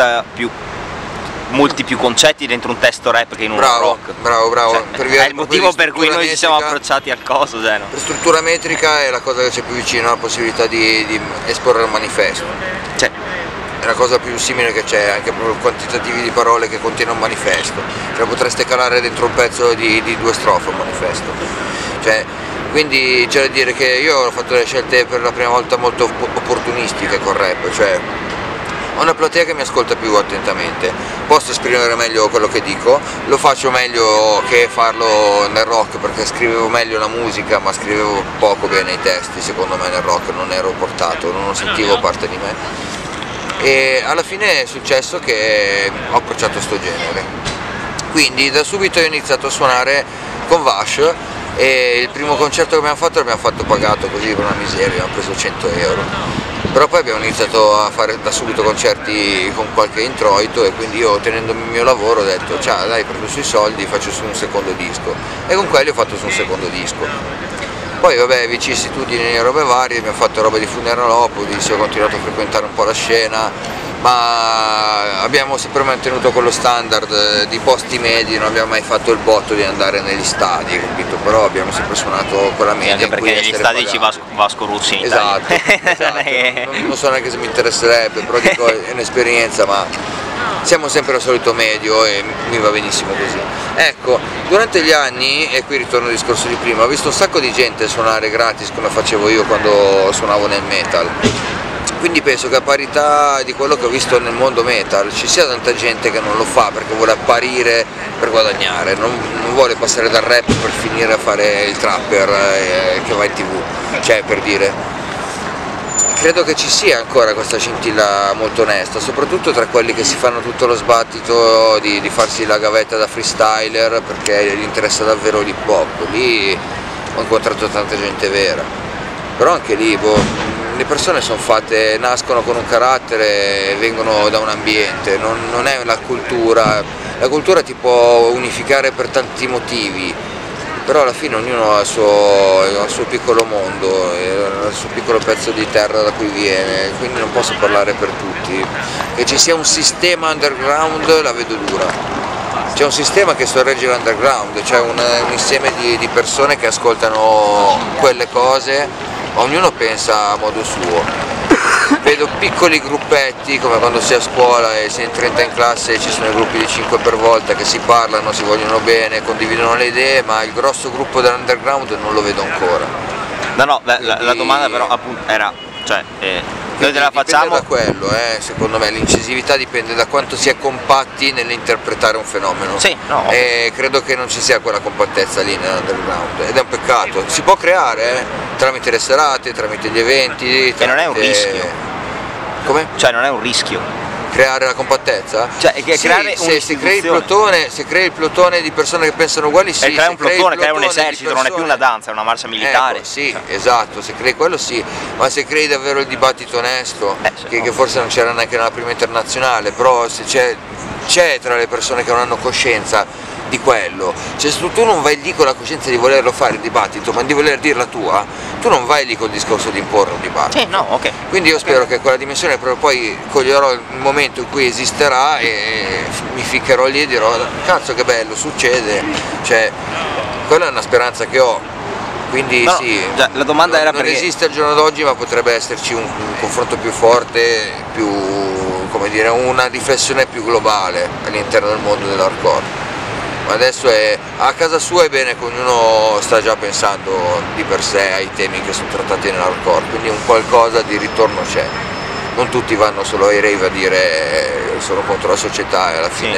molti più concetti dentro un testo rap che in un rock. Bravo, cioè, per via è il motivo per cui noi ci siamo approcciati al coso, cioè, no? Per struttura metrica è la cosa che c'è più vicino alla possibilità di esporre un manifesto. Cioè, è la cosa più simile che c'è, anche proprio quantitativi di parole che contiene un manifesto. Cioè potreste calare dentro un pezzo di 2 strofe un manifesto. Cioè, quindi c'è da dire che io ho fatto delle scelte per la prima volta molto opportunistiche col rap, cioè ho una platea che mi ascolta più attentamente, posso esprimere meglio quello che dico, lo faccio meglio che farlo nel rock perché scrivevo meglio la musica ma scrivevo poco bene i testi, secondo me nel rock non ero portato, non lo sentivo parte di me e alla fine è successo che ho approcciato sto genere. Quindi da subito ho iniziato a suonare con Vash e il primo concerto che abbiamo fatto pagato così per una miseria, abbiamo preso 100 euro. Però poi abbiamo iniziato a fare da subito concerti con qualche introito e quindi io tenendomi il mio lavoro ho detto ciao dai prendo sui soldi, faccio su un secondo disco e con quelli ho fatto su un secondo disco. Poi vabbè vicissitudini e robe varie, abbiamo fatto robe di Funeralopoli, ho continuato a frequentare un po' la scena ma abbiamo sempre mantenuto quello standard di posti medi, non abbiamo mai fatto il botto di andare negli stadi, capito? Però abbiamo sempre suonato quella media. Anche perché negli stadi ci va Vasco Rossi in esatto. Non so neanche se mi interesserebbe, però dico è un'esperienza, ma siamo sempre al solito medio e mi va benissimo così. Ecco, durante gli anni, e qui ritorno al discorso di prima, ho visto un sacco di gente suonare gratis come facevo io quando suonavo nel metal. Quindi penso che a parità di quello che ho visto nel mondo metal ci sia tanta gente che non lo fa perché vuole apparire per guadagnare, non vuole passare dal rap per finire a fare il trapper che va in TV, cioè per dire. Credo che ci sia ancora questa scintilla molto onesta, soprattutto tra quelli che si fanno tutto lo sbattito di farsi la gavetta da freestyler perché gli interessa davvero l'hip hop. Lì ho incontrato tanta gente vera, però anche lì le persone sono fatte, nascono con un carattere, vengono da un ambiente, non è la cultura ti può unificare per tanti motivi, però alla fine ognuno ha il suo piccolo mondo, il suo piccolo pezzo di terra da cui viene, quindi non posso parlare per tutti. Che ci sia un sistema underground la vedo dura, c'è un sistema che sorregge l'underground, c'è un insieme di persone che ascoltano quelle cose, ognuno pensa a modo suo. Vedo piccoli gruppetti come quando si è a scuola e si è in 30 in classe e ci sono i gruppi di 5 per volta che si parlano, si vogliono bene, condividono le idee, ma il grosso gruppo dell'underground non lo vedo ancora. No, la domanda però appunto era, cioè, noi te la facciamo... Dipende da quello, secondo me l'incisività dipende da quanto si è compatti nell'interpretare un fenomeno. Sì, no. E credo che non ci sia quella compattezza lì nell'underground ed è un peccato. Si può creare tramite le serate, tramite gli eventi. E non è un rischio. Come? Cioè non è un rischio. Creare la compattezza? Cioè, creare se crei il plotone di persone che pensano uguali, sì. Crea un plotone, crea un esercito, non è più una danza, è una marcia militare. Ecco, sì, esatto, se crei quello sì, ma se crei davvero il dibattito onesto, che forse non c'era neanche nella prima internazionale, però se c'è tra le persone che non hanno coscienza di quello, cioè se tu non vai lì con la coscienza di volerlo fare il dibattito, ma di voler dire la tua, tu non vai lì col discorso di imporre un dibattito. Sì, no, ok. Quindi io spero che quella dimensione proprio poi coglierò il momento in cui esisterà e mi ficcherò lì e dirò cazzo che bello, succede, cioè quella è una speranza che ho. Quindi no, sì, la domanda era non perché... esiste al giorno d'oggi, ma potrebbe esserci un confronto più forte, più, come dire, una riflessione più globale all'interno del mondo dell'hardcore. Ma adesso a casa sua è bene che ognuno sta già pensando di per sé ai temi che sono trattati nell'hardcore, quindi un qualcosa di ritorno c'è. Non tutti vanno solo ai rave a dire sono contro la società e alla fine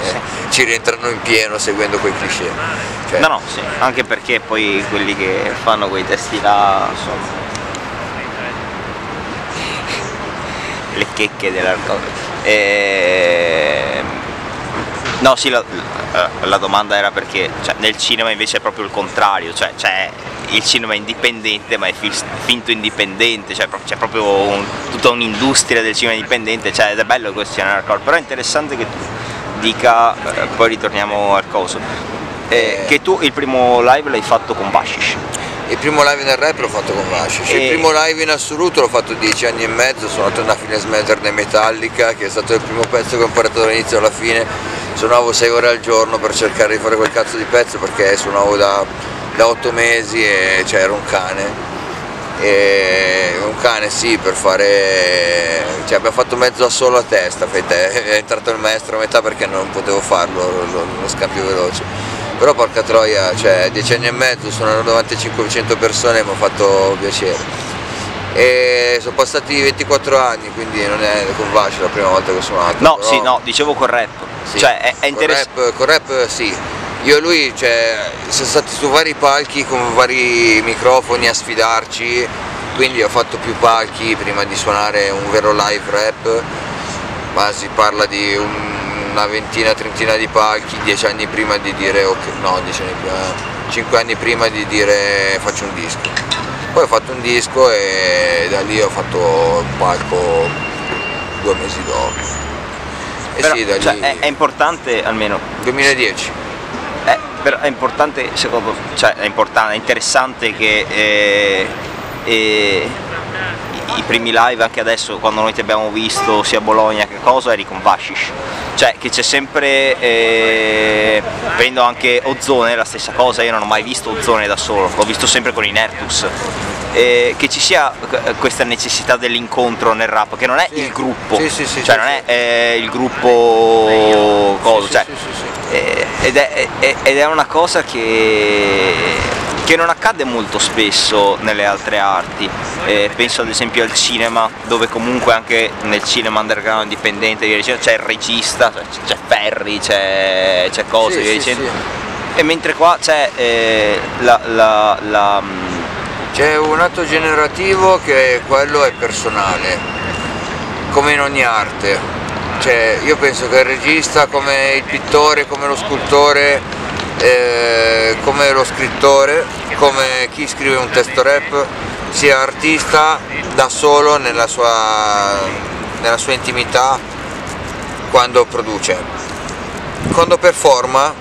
ci rientrano in pieno seguendo quei cliché. Cioè, no, sì, anche perché poi quelli che fanno quei testi là sono le checche dell'hardcore. No, sì, la domanda era perché nel cinema invece è proprio il contrario, cioè il cinema è indipendente ma è finto indipendente, c'è proprio tutta un'industria del cinema indipendente, ed è bello questo cinema hardcore, però è interessante che tu dica, poi ritorniamo al coso, che tu il primo live l'hai fatto con Bashish. Il primo live nel rap l'ho fatto con Bashish, il primo live in assoluto l'ho fatto 10 anni e mezzo, sono andato a Fines Matter dei Metallica, che è stato il primo pezzo che ho imparato dall'inizio alla fine. Suonavo 6 ore al giorno per cercare di fare quel cazzo di pezzo, perché suonavo da 8 mesi e ero un cane. Sì, per fare, abbiamo fatto mezzo assolo a testa, è entrato il maestro a metà perché non potevo farlo, lo scambio veloce. Però porca troia, 10 anni e mezzo, suonare davanti a 500 persone mi ha fatto piacere. E sono passati 24 anni, quindi non è con Bashish la prima volta che ho suonato. No, però... sì, no, dicevo col rap. Sì, È interessante. Con rap sì. Io e lui siamo stati su vari palchi con vari microfoni a sfidarci, quindi ho fatto più palchi prima di suonare un vero live rap, ma si parla di una ventina, trentina di palchi 10 anni prima di dire ok, no, 10 anni prima, 5 anni prima di dire faccio un disco. Poi ho fatto un disco e da lì ho fatto un palco 2 mesi dopo. Però, sì, da lì... è importante almeno 2010. Però è importante, secondo è interessante che i primi live, anche adesso quando noi ti abbiamo visto sia a Bologna che cosa, eri con Bashish, che c'è sempre, prendo anche Ozone, la stessa cosa, io non ho mai visto Ozone da solo, l'ho visto sempre con Inertus. Che ci sia questa necessità dell'incontro nel rap, che non è il gruppo, non è il gruppo cosa, ed è una cosa che non accade molto spesso nelle altre arti. Penso ad esempio al cinema, dove comunque anche nel cinema underground indipendente c'è il regista, c'è Ferri, c'è cose, via dicendo. E mentre qua c'è c'è un atto generativo che quello è personale, come in ogni arte. Io penso che il regista, come il pittore, come lo scultore, come lo scrittore, come chi scrive un testo rap, sia artista da solo nella sua intimità quando produce. Quando performa,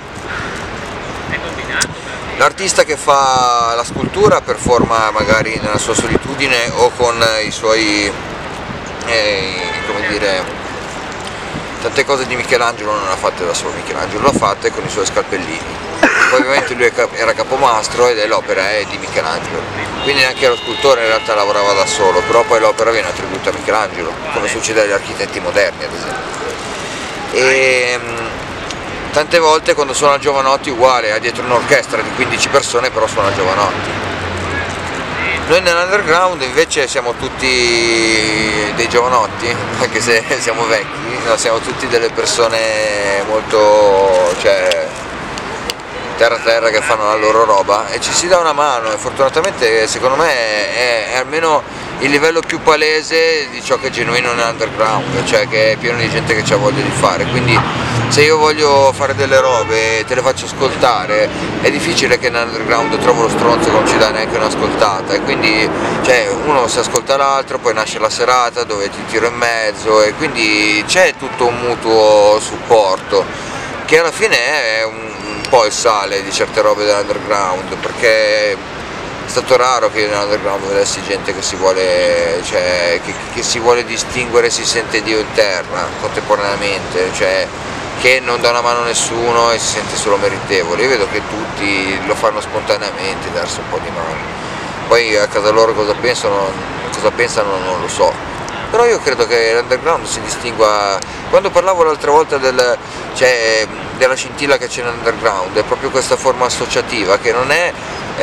l'artista che fa la scultura performa magari nella sua solitudine o con i suoi, come dire, tante cose di Michelangelo non le ha fatte da solo, Michelangelo le ha fatte con i suoi scalpellini. Poi ovviamente lui era capomastro ed l'opera è di Michelangelo, quindi anche lo scultore in realtà lavorava da solo, però poi l'opera viene attribuita a Michelangelo, come succede agli architetti moderni ad esempio. Tante volte quando suona Giovanotti uguale, ha dietro un'orchestra di 15 persone però suona Giovanotti. Noi nell'underground invece siamo tutti dei Giovanotti, anche se siamo vecchi, no, siamo tutti delle persone molto terra che fanno la loro roba e ci si dà una mano e fortunatamente secondo me è almeno il livello più palese di ciò che è genuino nell'underground, che è pieno di gente che ha voglia di fare, quindi se io voglio fare delle robe e te le faccio ascoltare è difficile che nell'underground trovo lo stronzo che non ci dà neanche un'ascoltata e quindi uno si ascolta l'altro, poi nasce la serata dove ti tiro in mezzo e quindi c'è tutto un mutuo supporto che alla fine è un po' il sale di certe robe dell'underground, perché è stato raro che nell'underground vedessi gente che si vuole, che si vuole distinguere e si sente Dio in terra contemporaneamente, che non dà una mano a nessuno e si sente solo meritevole. Io vedo che tutti lo fanno spontaneamente, darsi un po' di mano. Poi a casa loro cosa pensano non lo so. Però io credo che l'underground si distingua, quando parlavo l'altra volta della scintilla che c'è nell'underground, è proprio questa forma associativa che non è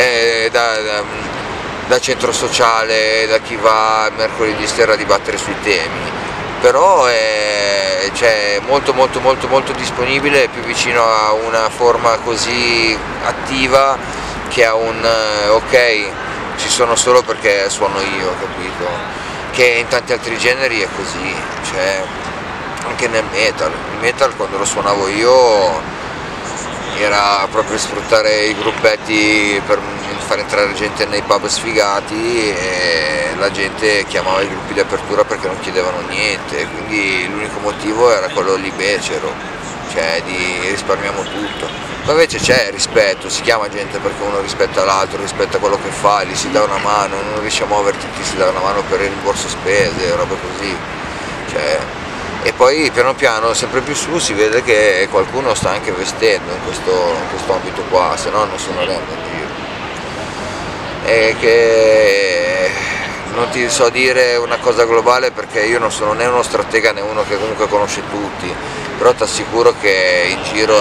da centro sociale, da chi va mercoledì sera a dibattere sui temi, però è molto disponibile, più vicino a una forma così attiva che a un ok, ci sono solo perché suono io, capito? Che in tanti altri generi è così, anche nel metal. Il metal quando lo suonavo io era proprio sfruttare i gruppetti per far entrare gente nei pub sfigati e la gente chiamava i gruppi di apertura perché non chiedevano niente, quindi l'unico motivo era quello lì becero, cioè di risparmiamo tutto. Ma invece c'è rispetto, si chiama gente perché uno rispetta l'altro, rispetta quello che fa, gli si dà una mano, non riesci a muoverti, ti si dà una mano per il rimborso spese, roba così. Cioè, e poi piano piano, sempre più su, si vede che qualcuno sta anche investendo in questo ambito qua, se no non suonerebbe in giro. E che non ti so dire una cosa globale perché io non sono né uno stratega né uno che comunque conosce tutti, però ti assicuro che in giro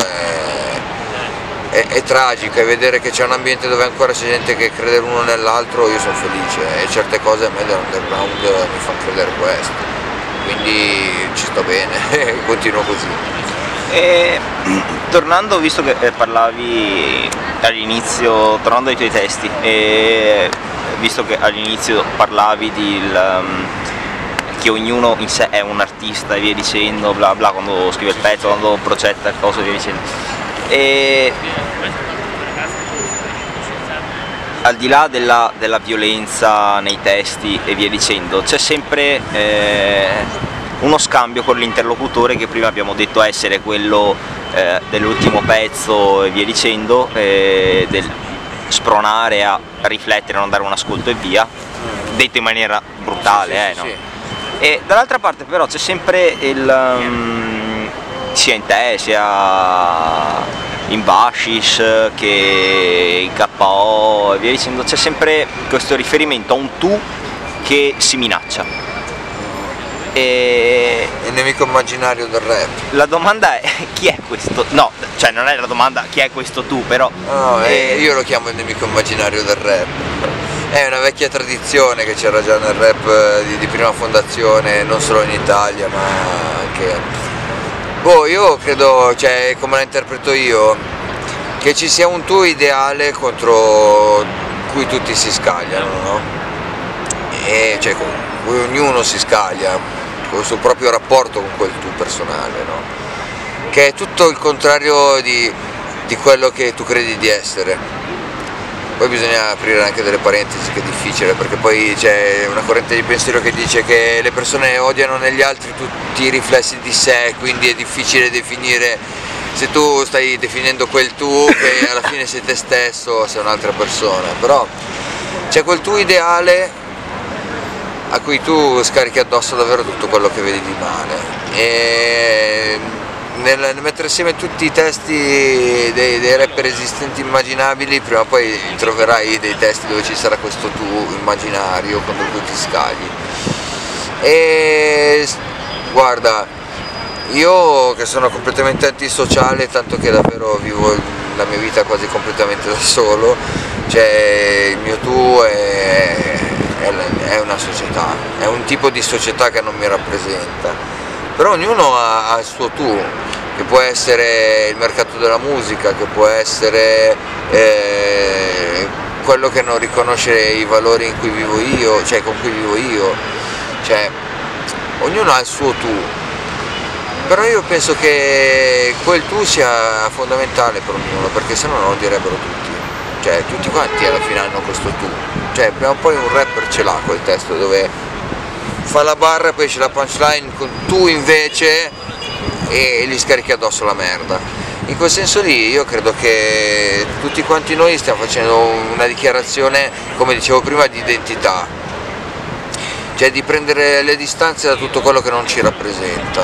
è tragico, e vedere che c'è un ambiente dove ancora c'è gente che crede l'uno nell'altro, io sono felice, e certe cose a me dell'underground mi fanno credere questo, quindi ci sto bene, continuo così. E tornando, visto che parlavi all'inizio, tornando ai tuoi testi, e visto che all'inizio parlavi che ognuno in sé è un artista e via dicendo, bla bla, quando scrive il pezzo, quando progetta cose e via dicendo, e al di là della violenza nei testi e via dicendo, c'è sempre uno scambio con l'interlocutore, che prima abbiamo detto essere quello dell'ultimo pezzo e via dicendo, del spronare a riflettere, non dare un ascolto e via, detto in maniera brutale, sì, no? sì. E dall'altra parte però c'è sempre sia in te, sia in Bashish che in KO e via dicendo, c'è sempre questo riferimento a un tu che si minaccia. Il nemico immaginario del rap. La domanda è: chi è questo? No, cioè non è la domanda chi è questo tu, però... No, io lo chiamo il nemico immaginario del rap. È una vecchia tradizione che c'era già nel rap di prima fondazione, non solo in Italia ma anche... Boh, io credo, cioè come la interpreto io, che ci sia un tu ideale contro cui tutti si scagliano, no? E cioè cui ognuno si scaglia con il suo proprio rapporto con quel tu personale, no? Che è tutto il contrario di quello che tu credi di essere. Poi bisogna aprire anche delle parentesi, che è difficile, perché poi c'è una corrente di pensiero che dice che le persone odiano negli altri tutti i riflessi di sé, quindi è difficile definire, se tu stai definendo quel tu che alla fine sei te stesso, sei un'altra persona, però c'è quel tu ideale a cui tu scarichi addosso davvero tutto quello che vedi di male. E nel mettere insieme tutti i testi dei rapper esistenti immaginabili, prima o poi troverai dei testi dove ci sarà questo tu immaginario contro cui ti scagli. E guarda, io che sono completamente antisociale, tanto che davvero vivo la mia vita quasi completamente da solo, cioè il mio tu è una società, è un tipo di società che non mi rappresenta, però ognuno ha il suo tu, che può essere il mercato della musica, che può essere quello che non riconosce i valori in cui vivo io, cioè con cui vivo io, cioè ognuno ha il suo tu, però io penso che quel tu sia fondamentale per ognuno, perché se no non lo direbbero tutti, cioè tutti quanti alla fine hanno questo tu, cioè prima o poi un rapper ce l'ha quel testo dove fa la barra e poi c'è la punchline con tu invece e gli scarichi addosso la merda. In quel senso lì io credo che tutti quanti noi stiamo facendo una dichiarazione, come dicevo prima, di identità, cioè di prendere le distanze da tutto quello che non ci rappresenta,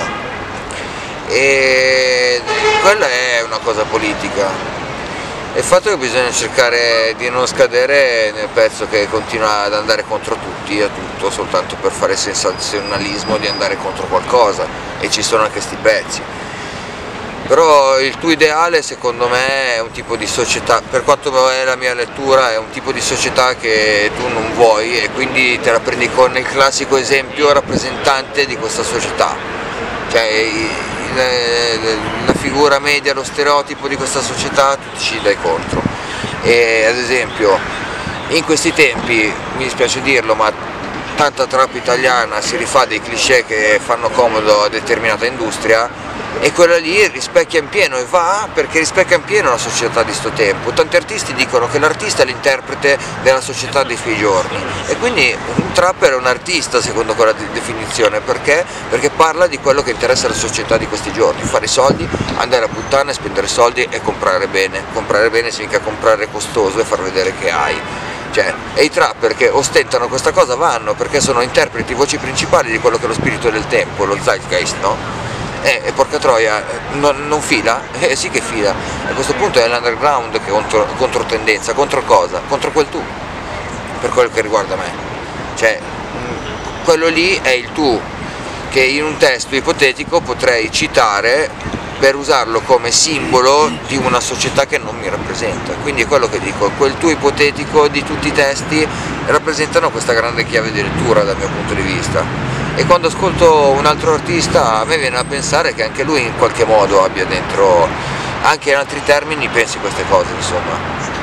e quella è una cosa politica. E il fatto è che bisogna cercare di non scadere nel pezzo che continua ad andare contro tutti e a tutto, soltanto per fare sensazionalismo di andare contro qualcosa, e ci sono anche sti pezzi. Però il tuo ideale secondo me è un tipo di società, per quanto è la mia lettura, è un tipo di società che tu non vuoi, e quindi te la prendi con il classico esempio rappresentante di questa società, cioè la figura media, lo stereotipo di questa società, tu ci dai contro. E ad esempio in questi tempi, mi dispiace dirlo, ma tanta trap italiana si rifà dei cliché che fanno comodo a determinata industria, e quella lì rispecchia in pieno, e va perché rispecchia in pieno la società di sto tempo. Tanti artisti dicono che l'artista è l'interprete della società dei suoi giorni, e quindi un trapper è un artista secondo quella definizione, perché parla di quello che interessa la società di questi giorni: fare i soldi, andare a puttane, spendere soldi e comprare bene. Comprare bene significa comprare costoso e far vedere che hai. E i trapper che ostentano questa cosa vanno perché sono interpreti, voci principali di quello che è lo spirito del tempo, lo zeitgeist, no? E porca troia, non fila? Sì che fila. A questo punto è l'underground che è controtendenza. Contro cosa? Contro quel tu, per quello che riguarda me. Quello lì è il tu che in un testo ipotetico potrei citare per usarlo come simbolo di una società che non mi rappresenta. Quindi è quello che dico, quel tu ipotetico di tutti i testi rappresentano questa grande chiave di lettura dal mio punto di vista. E quando ascolto un altro artista a me viene a pensare che anche lui in qualche modo abbia dentro, anche in altri termini, pensi queste cose, insomma.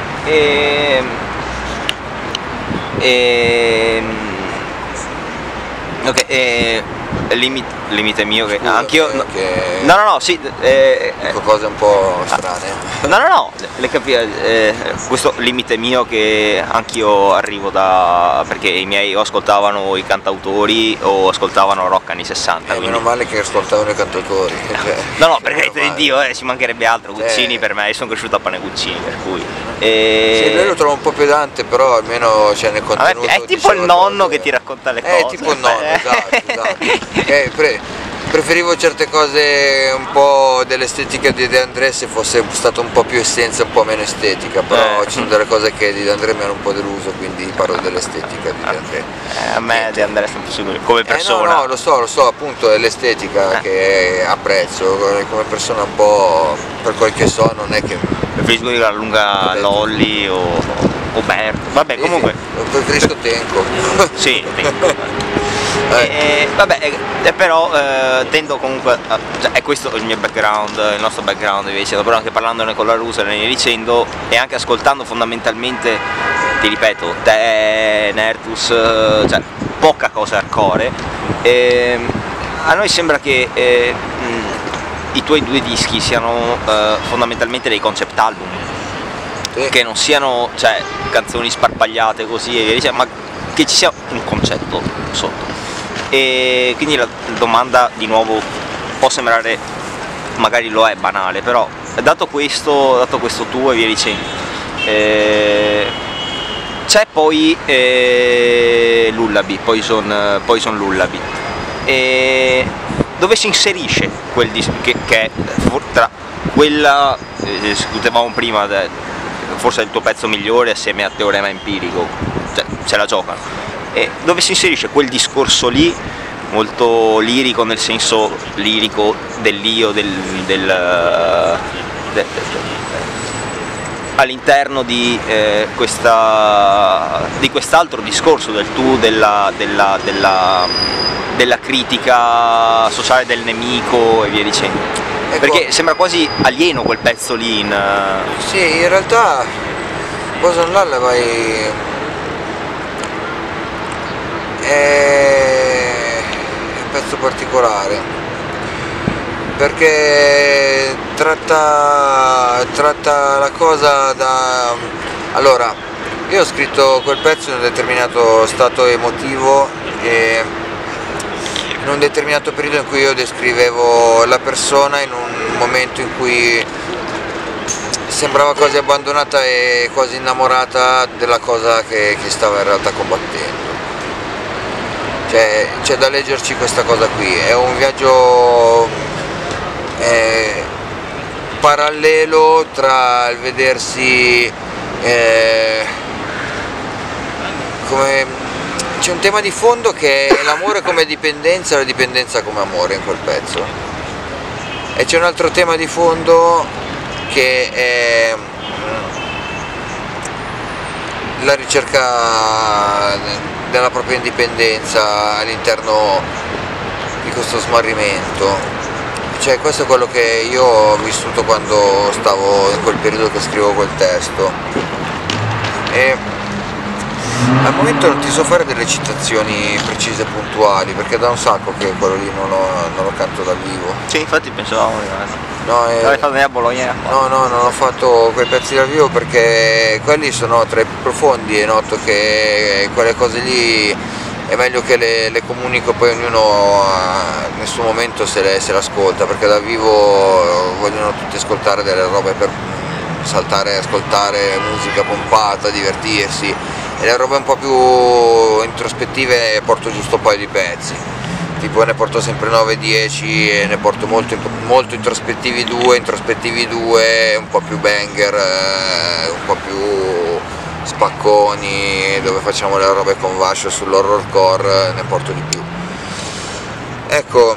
Ok, limite mio che Scusa, anch'io no, sì, dico cose un po' strane. No, questo limite mio che anch'io arrivo perché i miei o ascoltavano i cantautori o ascoltavano rock anni 60, quindi... Meno male che ascoltavano i cantautori. No, per carità di Dio, ci mancherebbe altro. Guccini per me, io sono cresciuto a pane Guccini, per cui... Sì, lui lo trovo un po' pedante, però almeno c'è nel contenuto. È tipo il nonno che ti racconta le cose. È tipo il nonno, esatto. Preferivo certe cose un po' dell'estetica di De André se fosse stato un po' più essenza, un po' meno estetica, però ci sono delle cose che di De André mi hanno un po' deluso, quindi parlo dell'estetica di De André. A me De André è sempre sicuro, come persona. No, lo so, appunto è l'estetica che apprezzo, come persona un po', per quel che so, non è che... Preferisco dire la lunga Lolli o Bert, vabbè comunque... Preferisco Tenco. Sì, Tenco. Però tendo comunque è questo il mio background, il nostro background, però anche parlandone con la Rusa ne dicendo, e anche ascoltando fondamentalmente, ti ripeto, te, Nertus, poca cosa hardcore, a noi sembra che i tuoi due dischi siano fondamentalmente dei concept album, che non siano canzoni sparpagliate così e via dicendo, ma che ci sia un concetto sotto. E quindi la domanda di nuovo può sembrare, magari lo è, banale, però dato questo tuo e via dicendo, c'è poi Lullaby, Poison Lullaby, dove si inserisce quel disco che è tra quella, discutevamo prima, forse è il tuo pezzo migliore assieme a Teorema Empirico, se la giocano. E dove si inserisce quel discorso lì, molto lirico, nel senso lirico dell'io, all'interno di quest'altro discorso del tu, della critica sociale del nemico e via dicendo. Perché sembra quasi alieno quel pezzo lì. Sì, in realtà Poison Lullaby è un pezzo particolare perché tratta la cosa da... Allora, io ho scritto quel pezzo in un determinato stato emotivo e in un determinato periodo in cui io descrivevo la persona in un momento in cui sembrava quasi abbandonata e quasi innamorata della cosa che stava in realtà combattendo. C'è da leggerci questa cosa qui, è un viaggio parallelo tra il vedersi come... C'è un tema di fondo che è l'amore come dipendenza e la dipendenza come amore in quel pezzo, e c'è un altro tema di fondo che è la ricerca della propria indipendenza all'interno di questo smarrimento. Questo è quello che io ho vissuto quando stavo in quel periodo che scrivo quel testo, e Al momento non ti so fare delle citazioni precise e puntuali, perché da un sacco che quello lì non lo canto dal vivo. Sì, infatti pensavamo No, l'hai fatto a Bologna? no, non ho fatto quei pezzi dal vivo perché quelli sono tra i più profondi e noto che quelle cose lì è meglio che le comunico, poi ognuno nel suo momento se l'ascolta, perché dal vivo vogliono tutti ascoltare delle robe per saltare, ascoltare musica pompata, divertirsi, e le robe un po' più introspettive porto giusto un paio di pezzi, tipo ne porto sempre 9-10 e ne porto molto introspettivi 2, un po' più banger, un po' più spacconi, dove facciamo le robe con Vascio sull'horrorcore, ne porto di più. Ecco,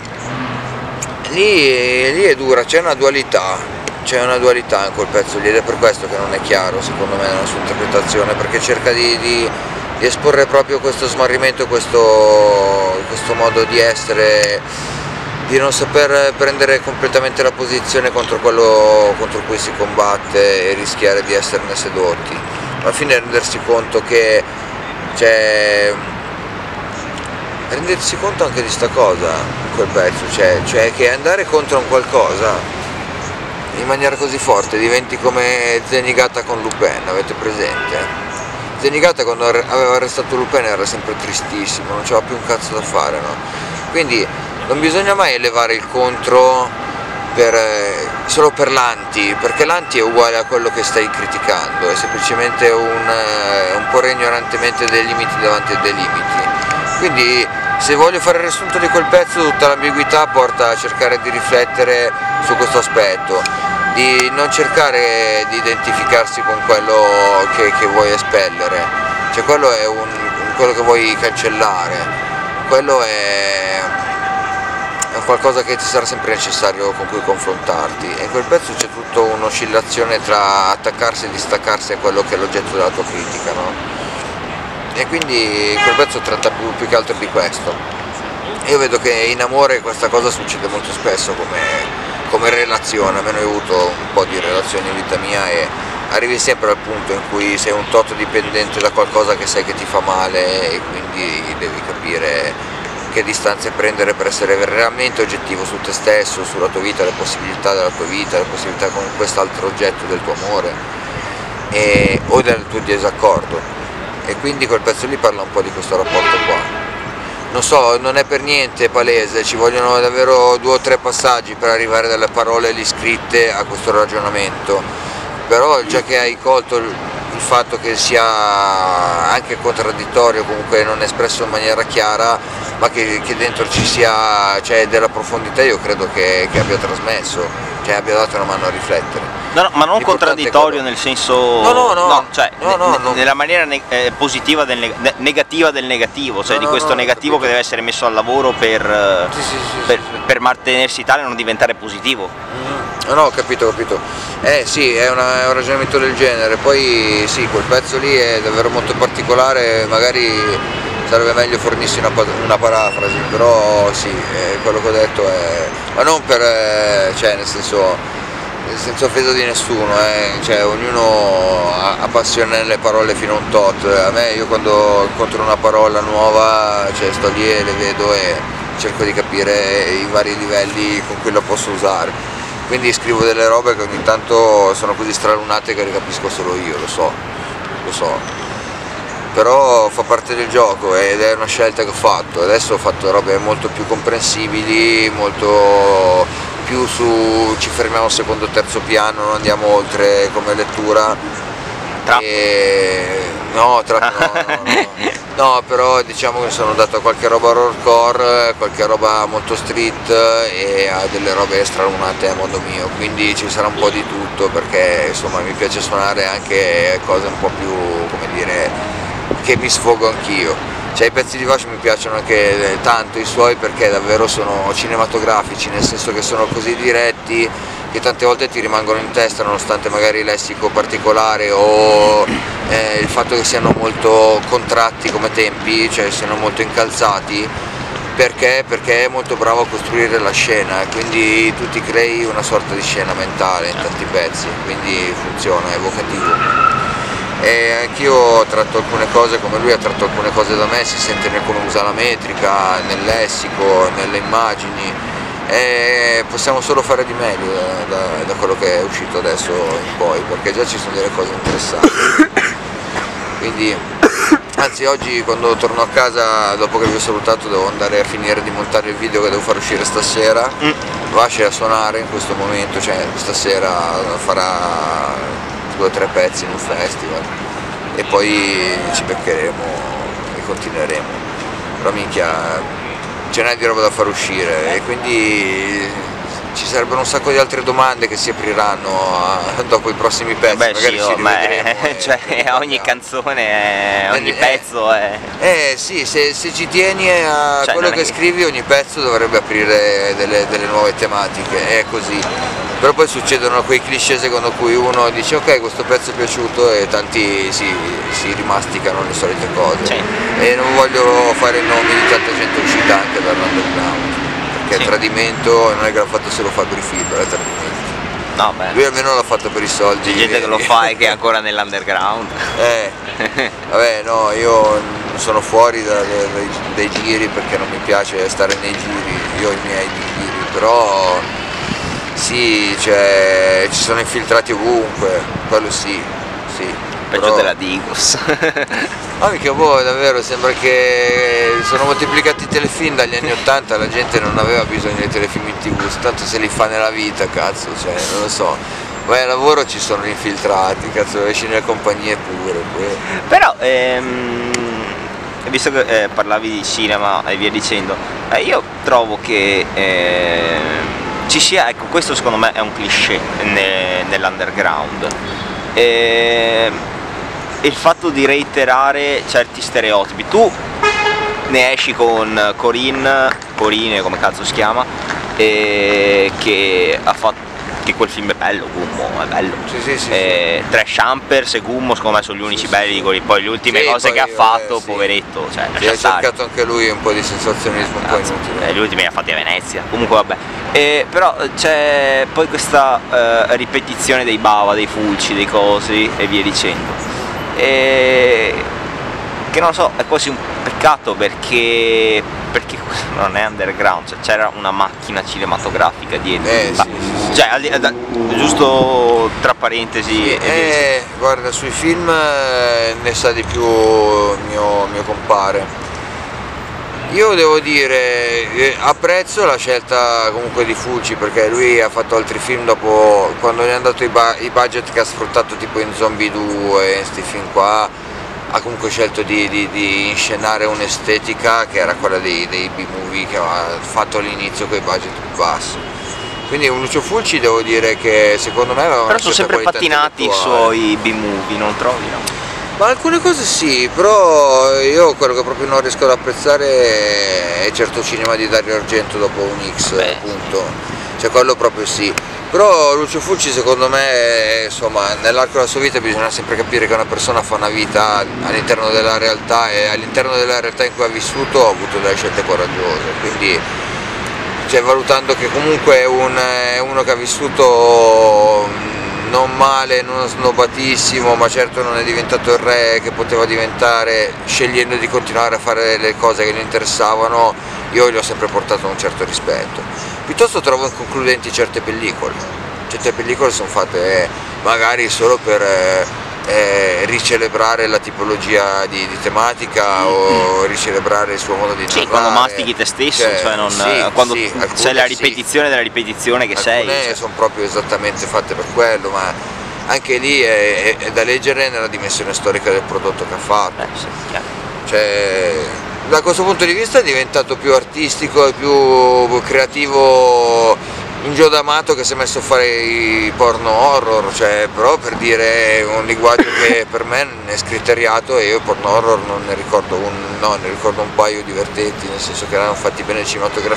lì è dura, c'è una dualità in quel pezzo lì, ed è per questo che non è chiaro secondo me nella sua interpretazione, perché cerca di esporre proprio questo smarrimento, questo modo di essere, di non saper prendere completamente la posizione contro quello contro cui si combatte e rischiare di esserne sedotti. Alla fine rendersi conto che rendersi conto anche di sta cosa in quel pezzo, cioè che andare contro un qualcosa in maniera così forte diventi come Zenigata con Lupin, avete presente? Zenigata quando aveva arrestato Lupin era sempre tristissimo, non c'aveva più un cazzo da fare, no? Quindi non bisogna mai elevare il contro solo per l'anti, perché l'anti è uguale a quello che stai criticando, è semplicemente un porre ignorantemente dei limiti davanti a dei limiti. Quindi se voglio fare il riassunto di quel pezzo, tutta l'ambiguità porta a cercare di riflettere su questo aspetto, di non cercare di identificarsi con quello che vuoi espellere, cioè quello è quello che vuoi cancellare, quello è qualcosa che ti sarà sempre necessario con cui confrontarti, e in quel pezzo c'è tutta un'oscillazione tra attaccarsi e distaccarsi a quello che è l'oggetto della tua critica, no? E quindi quel pezzo tratta più che altro di questo. Io vedo che in amore questa cosa succede molto spesso come relazione, almeno io ho avuto un po' di relazioni in vita mia, e arrivi sempre al punto in cui sei un tot dipendente da qualcosa che sai che ti fa male, e quindi devi capire che distanze prendere per essere realmente oggettivo su te stesso, sulla tua vita, le possibilità della tua vita, le possibilità con quest'altro oggetto del tuo amore o del tuo disaccordo. E quindi quel pezzo lì parla un po' di questo rapporto qua. Non so, non è per niente palese, ci vogliono davvero 2 o 3 passaggi per arrivare dalle parole lì scritte a questo ragionamento, però già che hai colto il fatto che sia anche contraddittorio, comunque non espresso in maniera chiara, ma che dentro ci sia della profondità, io credo che abbia trasmesso, abbia dato una mano a riflettere. No, ma non contraddittorio nel senso... nella maniera positiva negativa del negativo, cioè di questo negativo che deve essere messo al lavoro per mantenersi tale e non diventare positivo. No, ho capito. Sì, è un ragionamento del genere, poi sì, quel pezzo lì è davvero molto particolare, magari sarebbe meglio fornissi una parafrasi, però sì, quello che ho detto è... ma non per... senza offesa di nessuno, ognuno ha passione nelle parole fino a un tot. A me, io quando incontro una parola nuova, sto lì e le vedo e cerco di capire i vari livelli con cui la posso usare, quindi scrivo delle robe che ogni tanto sono così stralunate che le capisco solo io, lo so, però fa parte del gioco ed è una scelta che ho fatto. Adesso ho fatto robe molto più comprensibili, molto più ci fermiamo al secondo o terzo piano, non andiamo oltre come lettura. No, però diciamo che sono andato a qualche roba horrorcore, qualche roba molto street e a delle robe stralunate a modo mio, quindi ci sarà un po' di tutto, perché insomma mi piace suonare anche cose un po' più, come dire, che mi sfogo anch'io. I pezzi di Vascio mi piacciono anche tanto, i suoi, perché davvero sono cinematografici, nel senso che sono così diretti che tante volte ti rimangono in testa, nonostante magari il lessico particolare o il fatto che siano molto contratti come tempi, siano molto incalzati, perché è molto bravo a costruire la scena, quindi tu ti crei una sorta di scena mentale in tanti pezzi, quindi funziona, è evocativo. e anch'io tratto alcune cose come lui ha tratto alcune cose da me, si sente nel come usa la metrica, nel lessico, nelle immagini, e possiamo solo fare di meglio da quello che è uscito adesso in poi, perché già ci sono delle cose interessanti. Quindi, anzi, oggi quando torno a casa dopo che vi ho salutato devo andare a finire di montare il video che devo far uscire stasera. Vasce a suonare in questo momento, cioè stasera farà 2 o 3 pezzi in un festival e poi ci beccheremo e continueremo, però minchia ce n'è di roba da far uscire e quindi ci sarebbero un sacco di altre domande che si apriranno dopo i prossimi pezzi. Beh, magari sì, ci rivedremo cioè, ogni canzone, ogni pezzo è... sì, se ci tieni a cioè, quello che scrivi, ogni pezzo dovrebbe aprire delle nuove tematiche, è così. Però poi succedono quei cliché secondo cui uno dice ok, questo pezzo è piaciuto e tanti si rimasticano le solite cose. Sì. E non voglio fare i nomi di tanta gente uscita anche dall'underground, perché il tradimento non è che l'ha fatto solo Fabri Fibra, è tradimento. No, beh. Lui almeno l'ha fatto per i soldi. C'è gente che lo fa e che è ancora nell'underground. Vabbè, no, io sono fuori dai giri perché non mi piace stare nei giri, io ho i miei giri, però sì, cioè, ci sono infiltrati ovunque, quello sì. Peggio però... della Digos. No, mica boh, davvero, sembra che sono moltiplicati i telefilm dagli anni 80, la gente non aveva bisogno dei telefilm in TV, tanto se li fa nella vita, cazzo, cioè, non lo so. Vai al lavoro ci sono infiltrati, cazzo, esci nelle compagnie pure. Però, visto che parlavi di cinema e via dicendo, io trovo che ci sia, ecco, questo secondo me è un cliché nell'underground. Il fatto di reiterare certi stereotipi. Tu ne esci con Corinne, come cazzo si chiama, che ha fatto, che quel film è bello, Gummo è bello. Sì. Trash Humpers e Gummo secondo me sono gli unici belli, poi le ultime cose che ha fatto, poveretto, cioè, ha cercato anche lui un po' di sensazionismo un po' inutile. Gli ultimi li ha fatti a Venezia, comunque vabbè. Però c'è poi questa ripetizione dei bava, dei fulci, dei cosi e via dicendo. Che non lo so, è quasi un peccato perché non è underground, cioè c'era una macchina cinematografica dietro. Cioè, giusto tra parentesi. Guarda, sui film ne sa di più mio compare. Io devo dire, apprezzo la scelta comunque di Fulci, perché lui ha fatto altri film dopo, quando gli è andato i budget che ha sfruttato tipo in Zombie 2 e questi film qua, ha comunque scelto di inscenare un'estetica che era quella dei B-movie che aveva fatto all'inizio con i budget più bassi. Quindi un Lucio Fulci devo dire che secondo me aveva una però sono sempre pattinati i suoi B-movie, non trovi, no? Ma alcune cose sì, però io quello che proprio non riesco ad apprezzare è certo cinema di Dario Argento dopo un X, appunto, cioè quello proprio sì. Però Lucio Fulci secondo me, insomma, nell'arco della sua vita bisogna sempre capire che una persona fa una vita all'interno della realtà e all'interno della realtà in cui ha vissuto ha avuto delle scelte coraggiose, quindi cioè, valutando che comunque è uno che ha vissuto non male, non snobbatissimo, ma certo non è diventato il re che poteva diventare scegliendo di continuare a fare le cose che gli interessavano, io gli ho sempre portato un certo rispetto. Piuttosto trovo inconcludenti certe pellicole sono fatte magari solo per ricelebrare la tipologia di tematica o ricelebrare il suo modo di narrare. Sì, quando mastichi te stesso, cioè non, quando c'è la ripetizione della ripetizione che sei. Alcune sono proprio esattamente fatte per quello, ma anche lì è da leggere nella dimensione storica del prodotto che ha fatto. Cioè, da questo punto di vista è diventato più artistico e più creativo un Gio D'Amato che si è messo a fare i porno horror, cioè, però per dire un linguaggio che per me è scriteriato e io porno horror non ne ricordo ne ricordo un paio divertenti, nel senso che erano fatti bene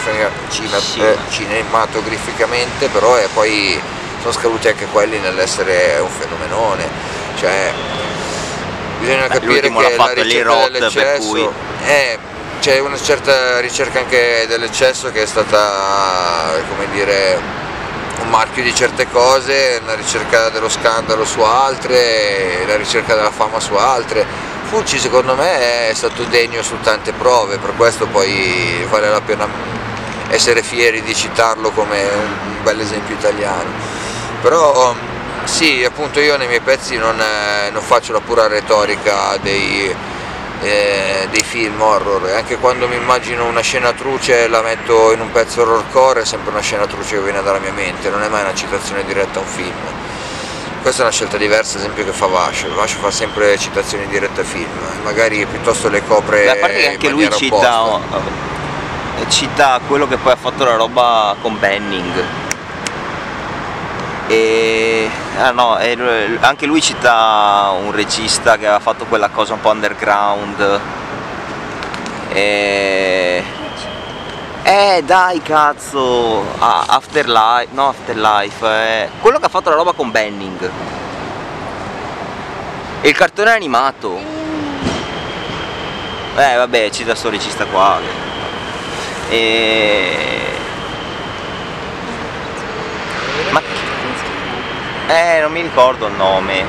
cinematograficamente, però poi sono scaduti anche quelli nell'essere un fenomenone, cioè bisogna capire che la ricerca dell'eccesso c'è una certa ricerca anche dell'eccesso che è stata, come dire, un marchio di certe cose, la ricerca dello scandalo su altre, la ricerca della fama su altre. Fulci secondo me è stato degno su tante prove, per questo poi vale la pena essere fieri di citarlo come un bel esempio italiano. Però sì, appunto io nei miei pezzi non faccio la pura retorica dei film horror, anche quando mi immagino una scena truce e la metto in un pezzo horrorcore è sempre una scena truce che viene dalla mia mente, non è mai una citazione diretta a un film. Questa è una scelta diversa, ad esempio, che fa Vascio fa sempre citazioni dirette a film, magari piuttosto le copre. A parte che anche lui cita quello che poi ha fatto la roba con Benning. Anche lui cita un regista che aveva fatto quella cosa un po' underground. Dai cazzo, Afterlife, quello che ha fatto la roba con Benning. E il cartone animato. Vabbè, cita sto regista qua. Ma non mi ricordo il nome.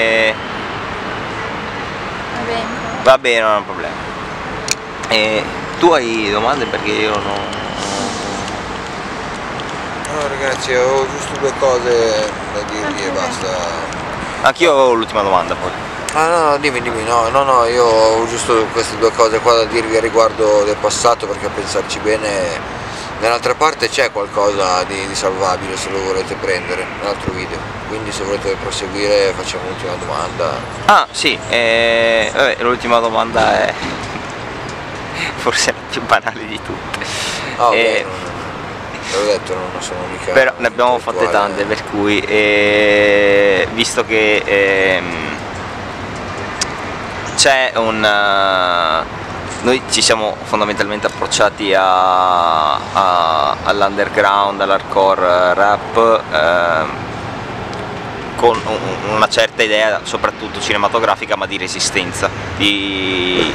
Va bene, non è un problema. Tu hai domande perché io no. No ragazzi, ho giusto due cose da dirvi e basta. Anch'io ho l'ultima domanda poi. No, dimmi, no, io ho giusto queste due cose qua da dirvi a riguardo del passato, perché a pensarci bene nell'altra parte c'è qualcosa di salvabile se lo volete prendere, nell'altro video, quindi se volete proseguire facciamo l'ultima domanda. Ah sì, l'ultima domanda è forse la più banale di tutte. Te l'ho detto, non sono mica. Però ne abbiamo fatte tante, per cui visto che c'è noi ci siamo fondamentalmente approcciati all'underground, all'hardcore rap con una certa idea soprattutto cinematografica, ma di resistenza, di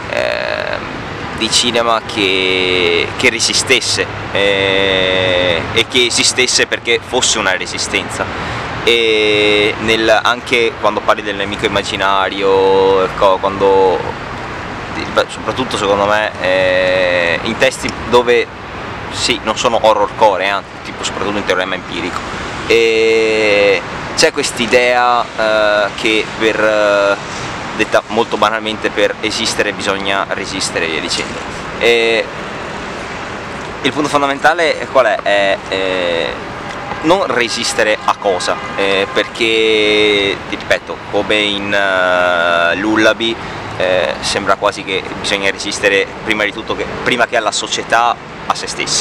cinema che resistesse e che esistesse perché fosse una resistenza. E anche quando parli del nemico immaginario, soprattutto secondo me in testi dove sì, non sono horrorcore, tipo soprattutto in teorema empirico, e c'è quest'idea che detta molto banalmente, per esistere bisogna resistere e via dicendo. E il punto fondamentale qual è? Non resistere a cosa, perché ti ripeto, come in Lullaby, sembra quasi che bisogna resistere prima di tutto prima che alla società, a se stessi.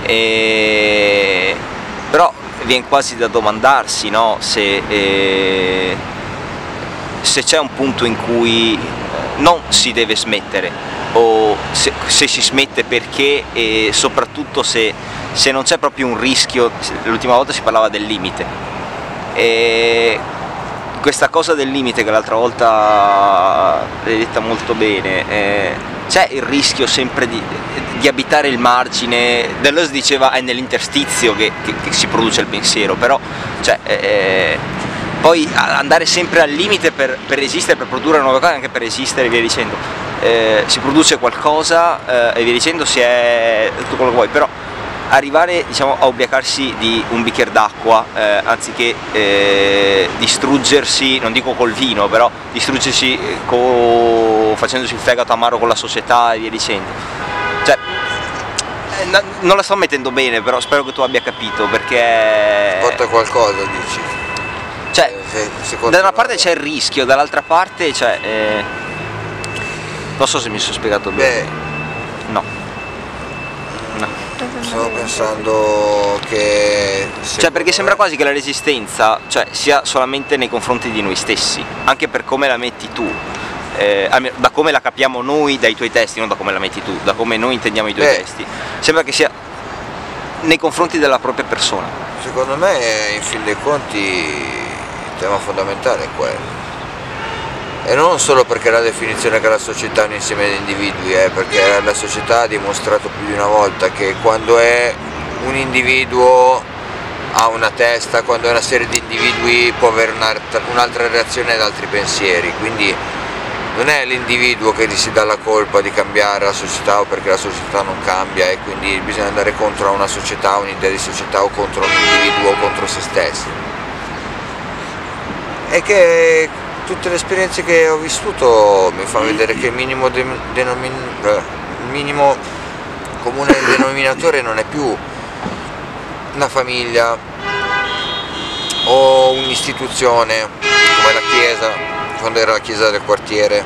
Però viene quasi da domandarsi, no, se c'è un punto in cui non si deve smettere, o se si smette perché, e soprattutto se non c'è proprio un rischio. L'ultima volta si parlava del limite, e questa cosa del limite che l'altra volta l'hai detta molto bene, c'è il rischio sempre di abitare il margine. Deleuze diceva è nell'interstizio che si produce il pensiero, però poi andare sempre al limite per esistere, per produrre nuove cose, anche per esistere e via dicendo, si produce qualcosa e via dicendo, si è tutto quello che vuoi, però arrivare, diciamo, a ubriacarsi di un bicchiere d'acqua anziché distruggersi, non dico col vino, però distruggersi facendosi il fegato amaro con la società e via dicendo. Cioè, non la sto mettendo bene, però spero che tu abbia capito, perché porta qualcosa, dici? Cioè, da una parte c'è il rischio, dall'altra parte c'è non so se mi sono spiegato bene. No. Stavo pensando che perché sembra quasi che la resistenza, sia solamente nei confronti di noi stessi, anche per come la metti tu, da come la capiamo noi dai tuoi testi, non da come la metti tu, da come noi intendiamo i tuoi testi. Sembra che sia nei confronti della propria persona. Secondo me, in fin dei conti, il tema fondamentale è quello. E non solo perché la definizione che la società è un insieme di individui, perché la società ha dimostrato più di una volta che quando è un individuo ha una testa, quando è una serie di individui può avere un'altra reazione ad altri pensieri, quindi non è l'individuo che gli si dà la colpa di cambiare la società o perché la società non cambia e quindi bisogna andare contro a una società, un'idea di società o contro un individuo o contro se stessi. E che tutte le esperienze che ho vissuto mi fanno vedere che il minimo comune denominatore non è più una famiglia o un'istituzione come la chiesa, quando era la chiesa del quartiere,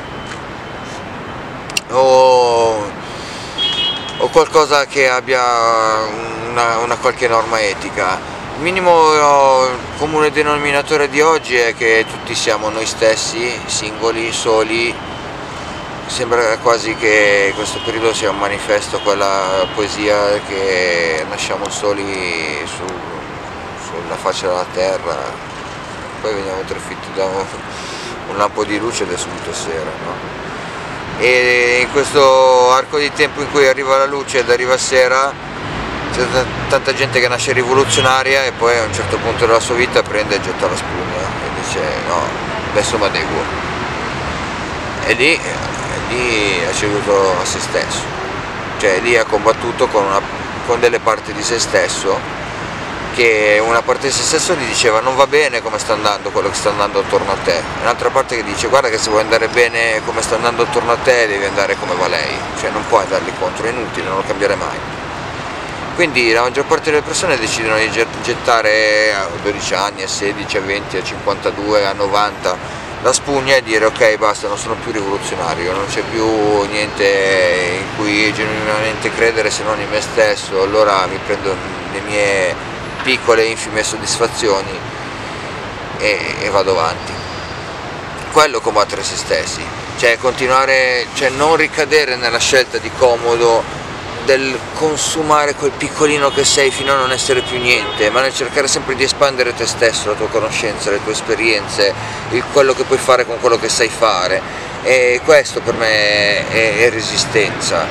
o qualcosa che abbia una qualche norma etica. Il minimo comune denominatore di oggi è che tutti siamo noi stessi, singoli, soli. Sembra quasi che questo periodo sia un manifesto, quella poesia che nasciamo soli sulla faccia della terra, poi veniamo trafitti da un lampo di luce ed è subito sera, no? E in questo arco di tempo in cui arriva la luce ed arriva sera c'è tanta gente che nasce rivoluzionaria e poi a un certo punto della sua vita prende e getta la spugna e dice no, adesso mi adeguo. E lì ha ceduto a se stesso, cioè lì ha combattuto con delle parti di se stesso, che una parte di se stesso gli diceva non va bene come sta andando quello che sta andando attorno a te, un'altra parte che dice guarda che se vuoi andare bene come sta andando attorno a te devi andare come va lei, cioè non puoi andarli contro, è inutile, non lo cambierai mai. Quindi la maggior parte delle persone decidono di gettare a 12 anni, a 16, a 20, a 52, a 90 la spugna e dire ok basta, non sono più rivoluzionario, non c'è più niente in cui genuinamente credere se non in me stesso, allora mi prendo le mie piccole infime soddisfazioni e vado avanti. Quello è combattere se stessi, cioè continuare, cioè non ricadere nella scelta di comodo del consumare quel piccolino che sei fino a non essere più niente, ma nel cercare sempre di espandere te stesso, la tua conoscenza, le tue esperienze, quello che puoi fare con quello che sai fare. E questo per me è resistenza,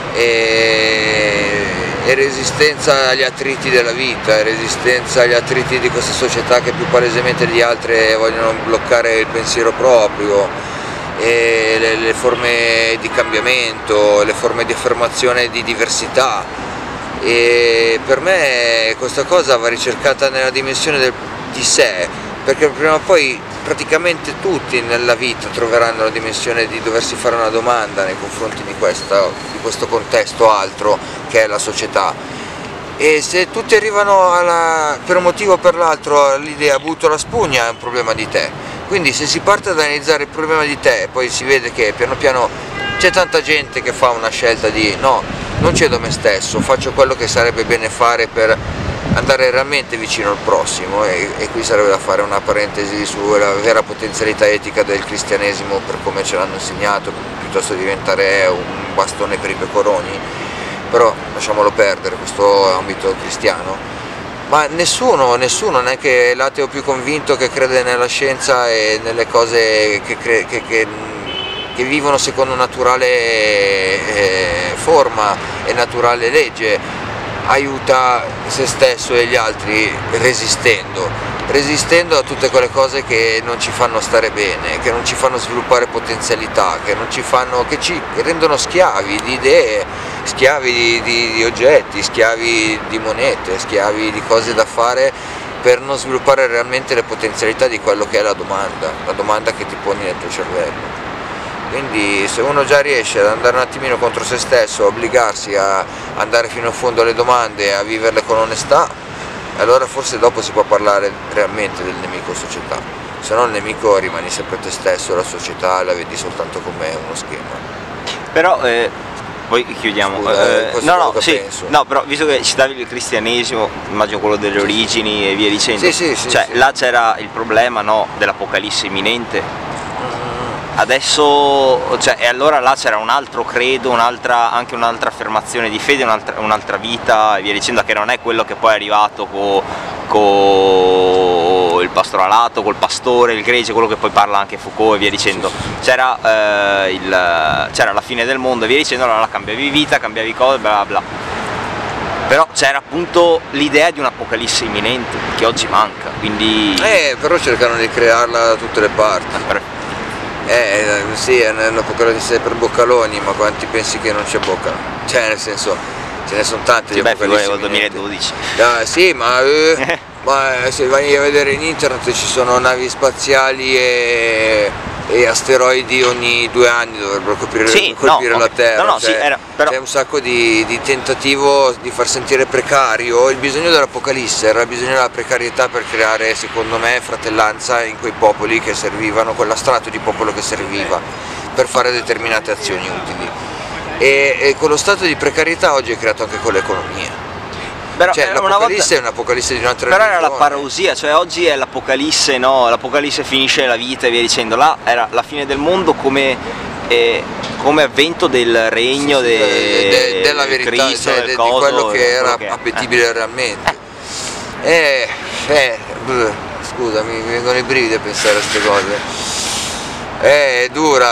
è resistenza agli attriti della vita, è resistenza agli attriti di questa società che più palesemente gli altri vogliono bloccare il pensiero proprio, e le forme di cambiamento, le forme di affermazione di diversità. E per me questa cosa va ricercata nella dimensione di sé, perché prima o poi praticamente tutti nella vita troveranno la dimensione di doversi fare una domanda nei confronti di questo contesto altro che è la società. E se tutti arrivano per un motivo o per l'altro all'idea butto la spugna è un problema di te. Quindi se si parte ad analizzare il problema di te e poi si vede che piano piano c'è tanta gente che fa una scelta di no, non cedo me stesso, faccio quello che sarebbe bene fare per andare realmente vicino al prossimo, e qui sarebbe da fare una parentesi sulla vera potenzialità etica del cristianesimo per come ce l'hanno insegnato, piuttosto di diventare un bastone per i pecoroni, però lasciamolo perdere questo ambito cristiano. Ma nessuno, neanche l'ateo più convinto che crede nella scienza e nelle cose che vivono secondo naturale forma e naturale legge, aiuta se stesso e gli altri resistendo a tutte quelle cose che non ci fanno stare bene, che non ci fanno sviluppare potenzialità, che ci rendono schiavi di idee, schiavi di oggetti, schiavi di monete, schiavi di cose da fare per non sviluppare realmente le potenzialità di quello che è la domanda che ti poni nel tuo cervello. Quindi se uno già riesce ad andare un attimino contro se stesso, a obbligarsi a andare fino in fondo alle domande e a viverle con onestà, allora forse dopo si può parlare realmente del nemico società, se no il nemico rimani sempre te stesso, la società la vedi soltanto come uno schema. Però poi chiudiamo. No, però visto che citavi il cristianesimo, immagino quello delle origini e via dicendo, sì, là c'era il problema, no, dell'apocalisse imminente. Adesso, e allora là c'era un altro credo, anche un'altra affermazione di fede, un'altra vita e via dicendo, che non è quello che poi è arrivato con il pastoralato, col pastore, il gregge, quello che poi parla anche Foucault e via dicendo. C'era la fine del mondo e via dicendo, allora cambiavi vita, cambiavi cose, bla bla. Però c'era appunto l'idea di un'apocalisse imminente, che oggi manca, quindi... Però cercano di crearla da tutte le parti. Sì, è un'apocalisse per boccaloni, ma quanti pensi che non c'è bocca? Cioè, nel senso, ce ne sono tante di apocalissi imminenti. 2012. Sì, ma se vai a vedere in internet ci sono navi spaziali e asteroidi ogni 2 anni dovrebbero colpire la Terra. C'è un sacco di tentativo di far sentire precario il bisogno dell'apocalisse, era il bisogno della precarietà per creare, secondo me, fratellanza in quei popoli che servivano, quella strato di popolo che serviva per fare determinate azioni utili. E quello stato di precarietà oggi è creato anche con l'economia. Cioè, l'apocalisse è un'apocalisse di un'altra religione. Però era la parousia, cioè oggi è l'apocalisse, no? L'apocalisse finisce la vita e via dicendo. Là era la fine del mondo come avvento del regno della verità, Cristo, cioè, di quello che era appetibile realmente. Scusa, mi vengono i brividi a pensare a queste cose. È dura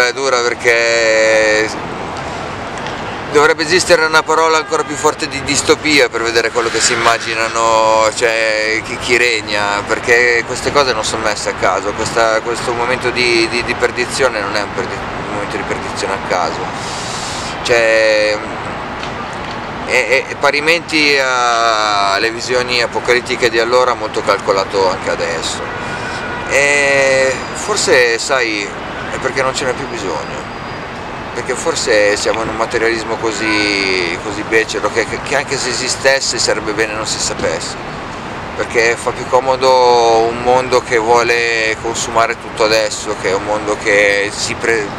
perché dovrebbe esistere una parola ancora più forte di distopia per vedere quello che si immaginano, cioè chi regna, perché queste cose non sono messe a caso, questo momento di perdizione non è un momento di perdizione a caso, cioè, è parimenti alle visioni apocalittiche di allora molto calcolato anche adesso, e forse sai è perché non ce n'è più bisogno. Perché forse siamo in un materialismo così becero che anche se esistesse sarebbe bene non si sapesse, perché fa più comodo un mondo che vuole consumare tutto adesso, che è un mondo che si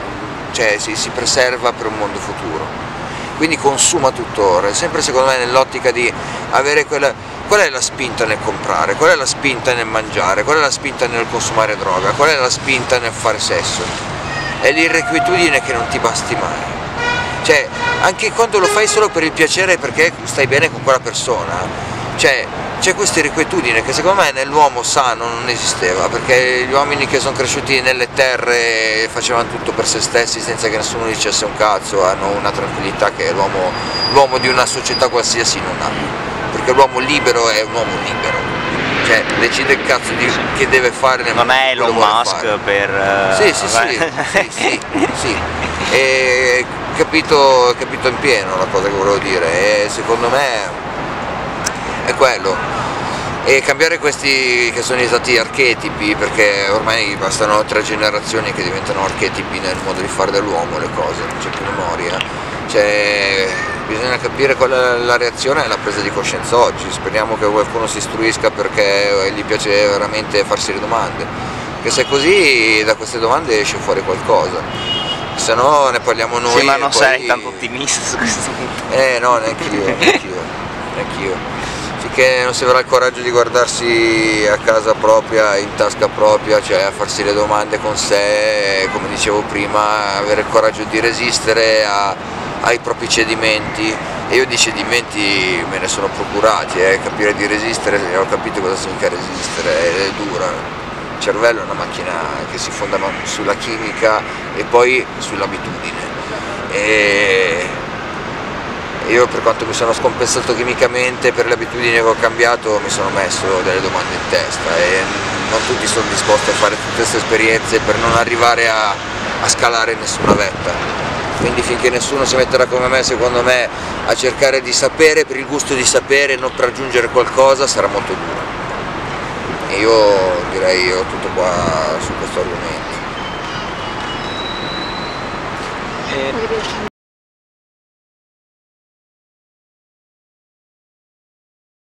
preserva per un mondo futuro, quindi consuma tutto ora, sempre secondo me nell'ottica di avere qual è la spinta nel comprare, qual è la spinta nel mangiare, qual è la spinta nel consumare droga, qual è la spinta nel fare sesso. È l'irrequietudine che non ti basti mai, cioè anche quando lo fai solo per il piacere perché stai bene con quella persona, cioè c'è questa irrequietudine che secondo me nell'uomo sano non esisteva, perché gli uomini che sono cresciuti nelle terre facevano tutto per se stessi senza che nessuno dicesse un cazzo, hanno una tranquillità che l'uomo di una società qualsiasi non ha, perché l'uomo libero è un uomo libero. Cioè, decide il cazzo che deve fare nel non è Elon Musk per... Sì. E capito in pieno la cosa che volevo dire, e secondo me è quello. E cambiare questi che sono stati archetipi, perché ormai bastano 3 generazioni che diventano archetipi nel modo di fare dell'uomo le cose, non c'è più memoria. Cioè, bisogna capire qual è la reazione e la presa di coscienza oggi. Speriamo che qualcuno si istruisca perché gli piace veramente farsi le domande, perché se è così da queste domande esce fuori qualcosa, se no ne parliamo noi. Sì, ma non sarei tanto ottimista su questo punto. No, neanch'io. Finché non si avrà il coraggio di guardarsi a casa propria, in tasca propria, cioè a farsi le domande con sé, come dicevo prima, avere il coraggio di resistere ai propri cedimenti, e io di cedimenti me ne sono procurati, capire di resistere, ho capito cosa significa resistere, è dura. Il cervello è una macchina che si fonda sulla chimica e poi sull'abitudine. Io, per quanto mi sono scompensato chimicamente per le abitudini che ho cambiato, mi sono messo delle domande in testa e non tutti sono disposti a fare tutte queste esperienze per non arrivare a scalare nessuna vetta. Quindi finché nessuno si metterà come me, secondo me, a cercare di sapere per il gusto di sapere e non per aggiungere qualcosa, sarà molto duro. E io direi ho tutto qua su questo argomento.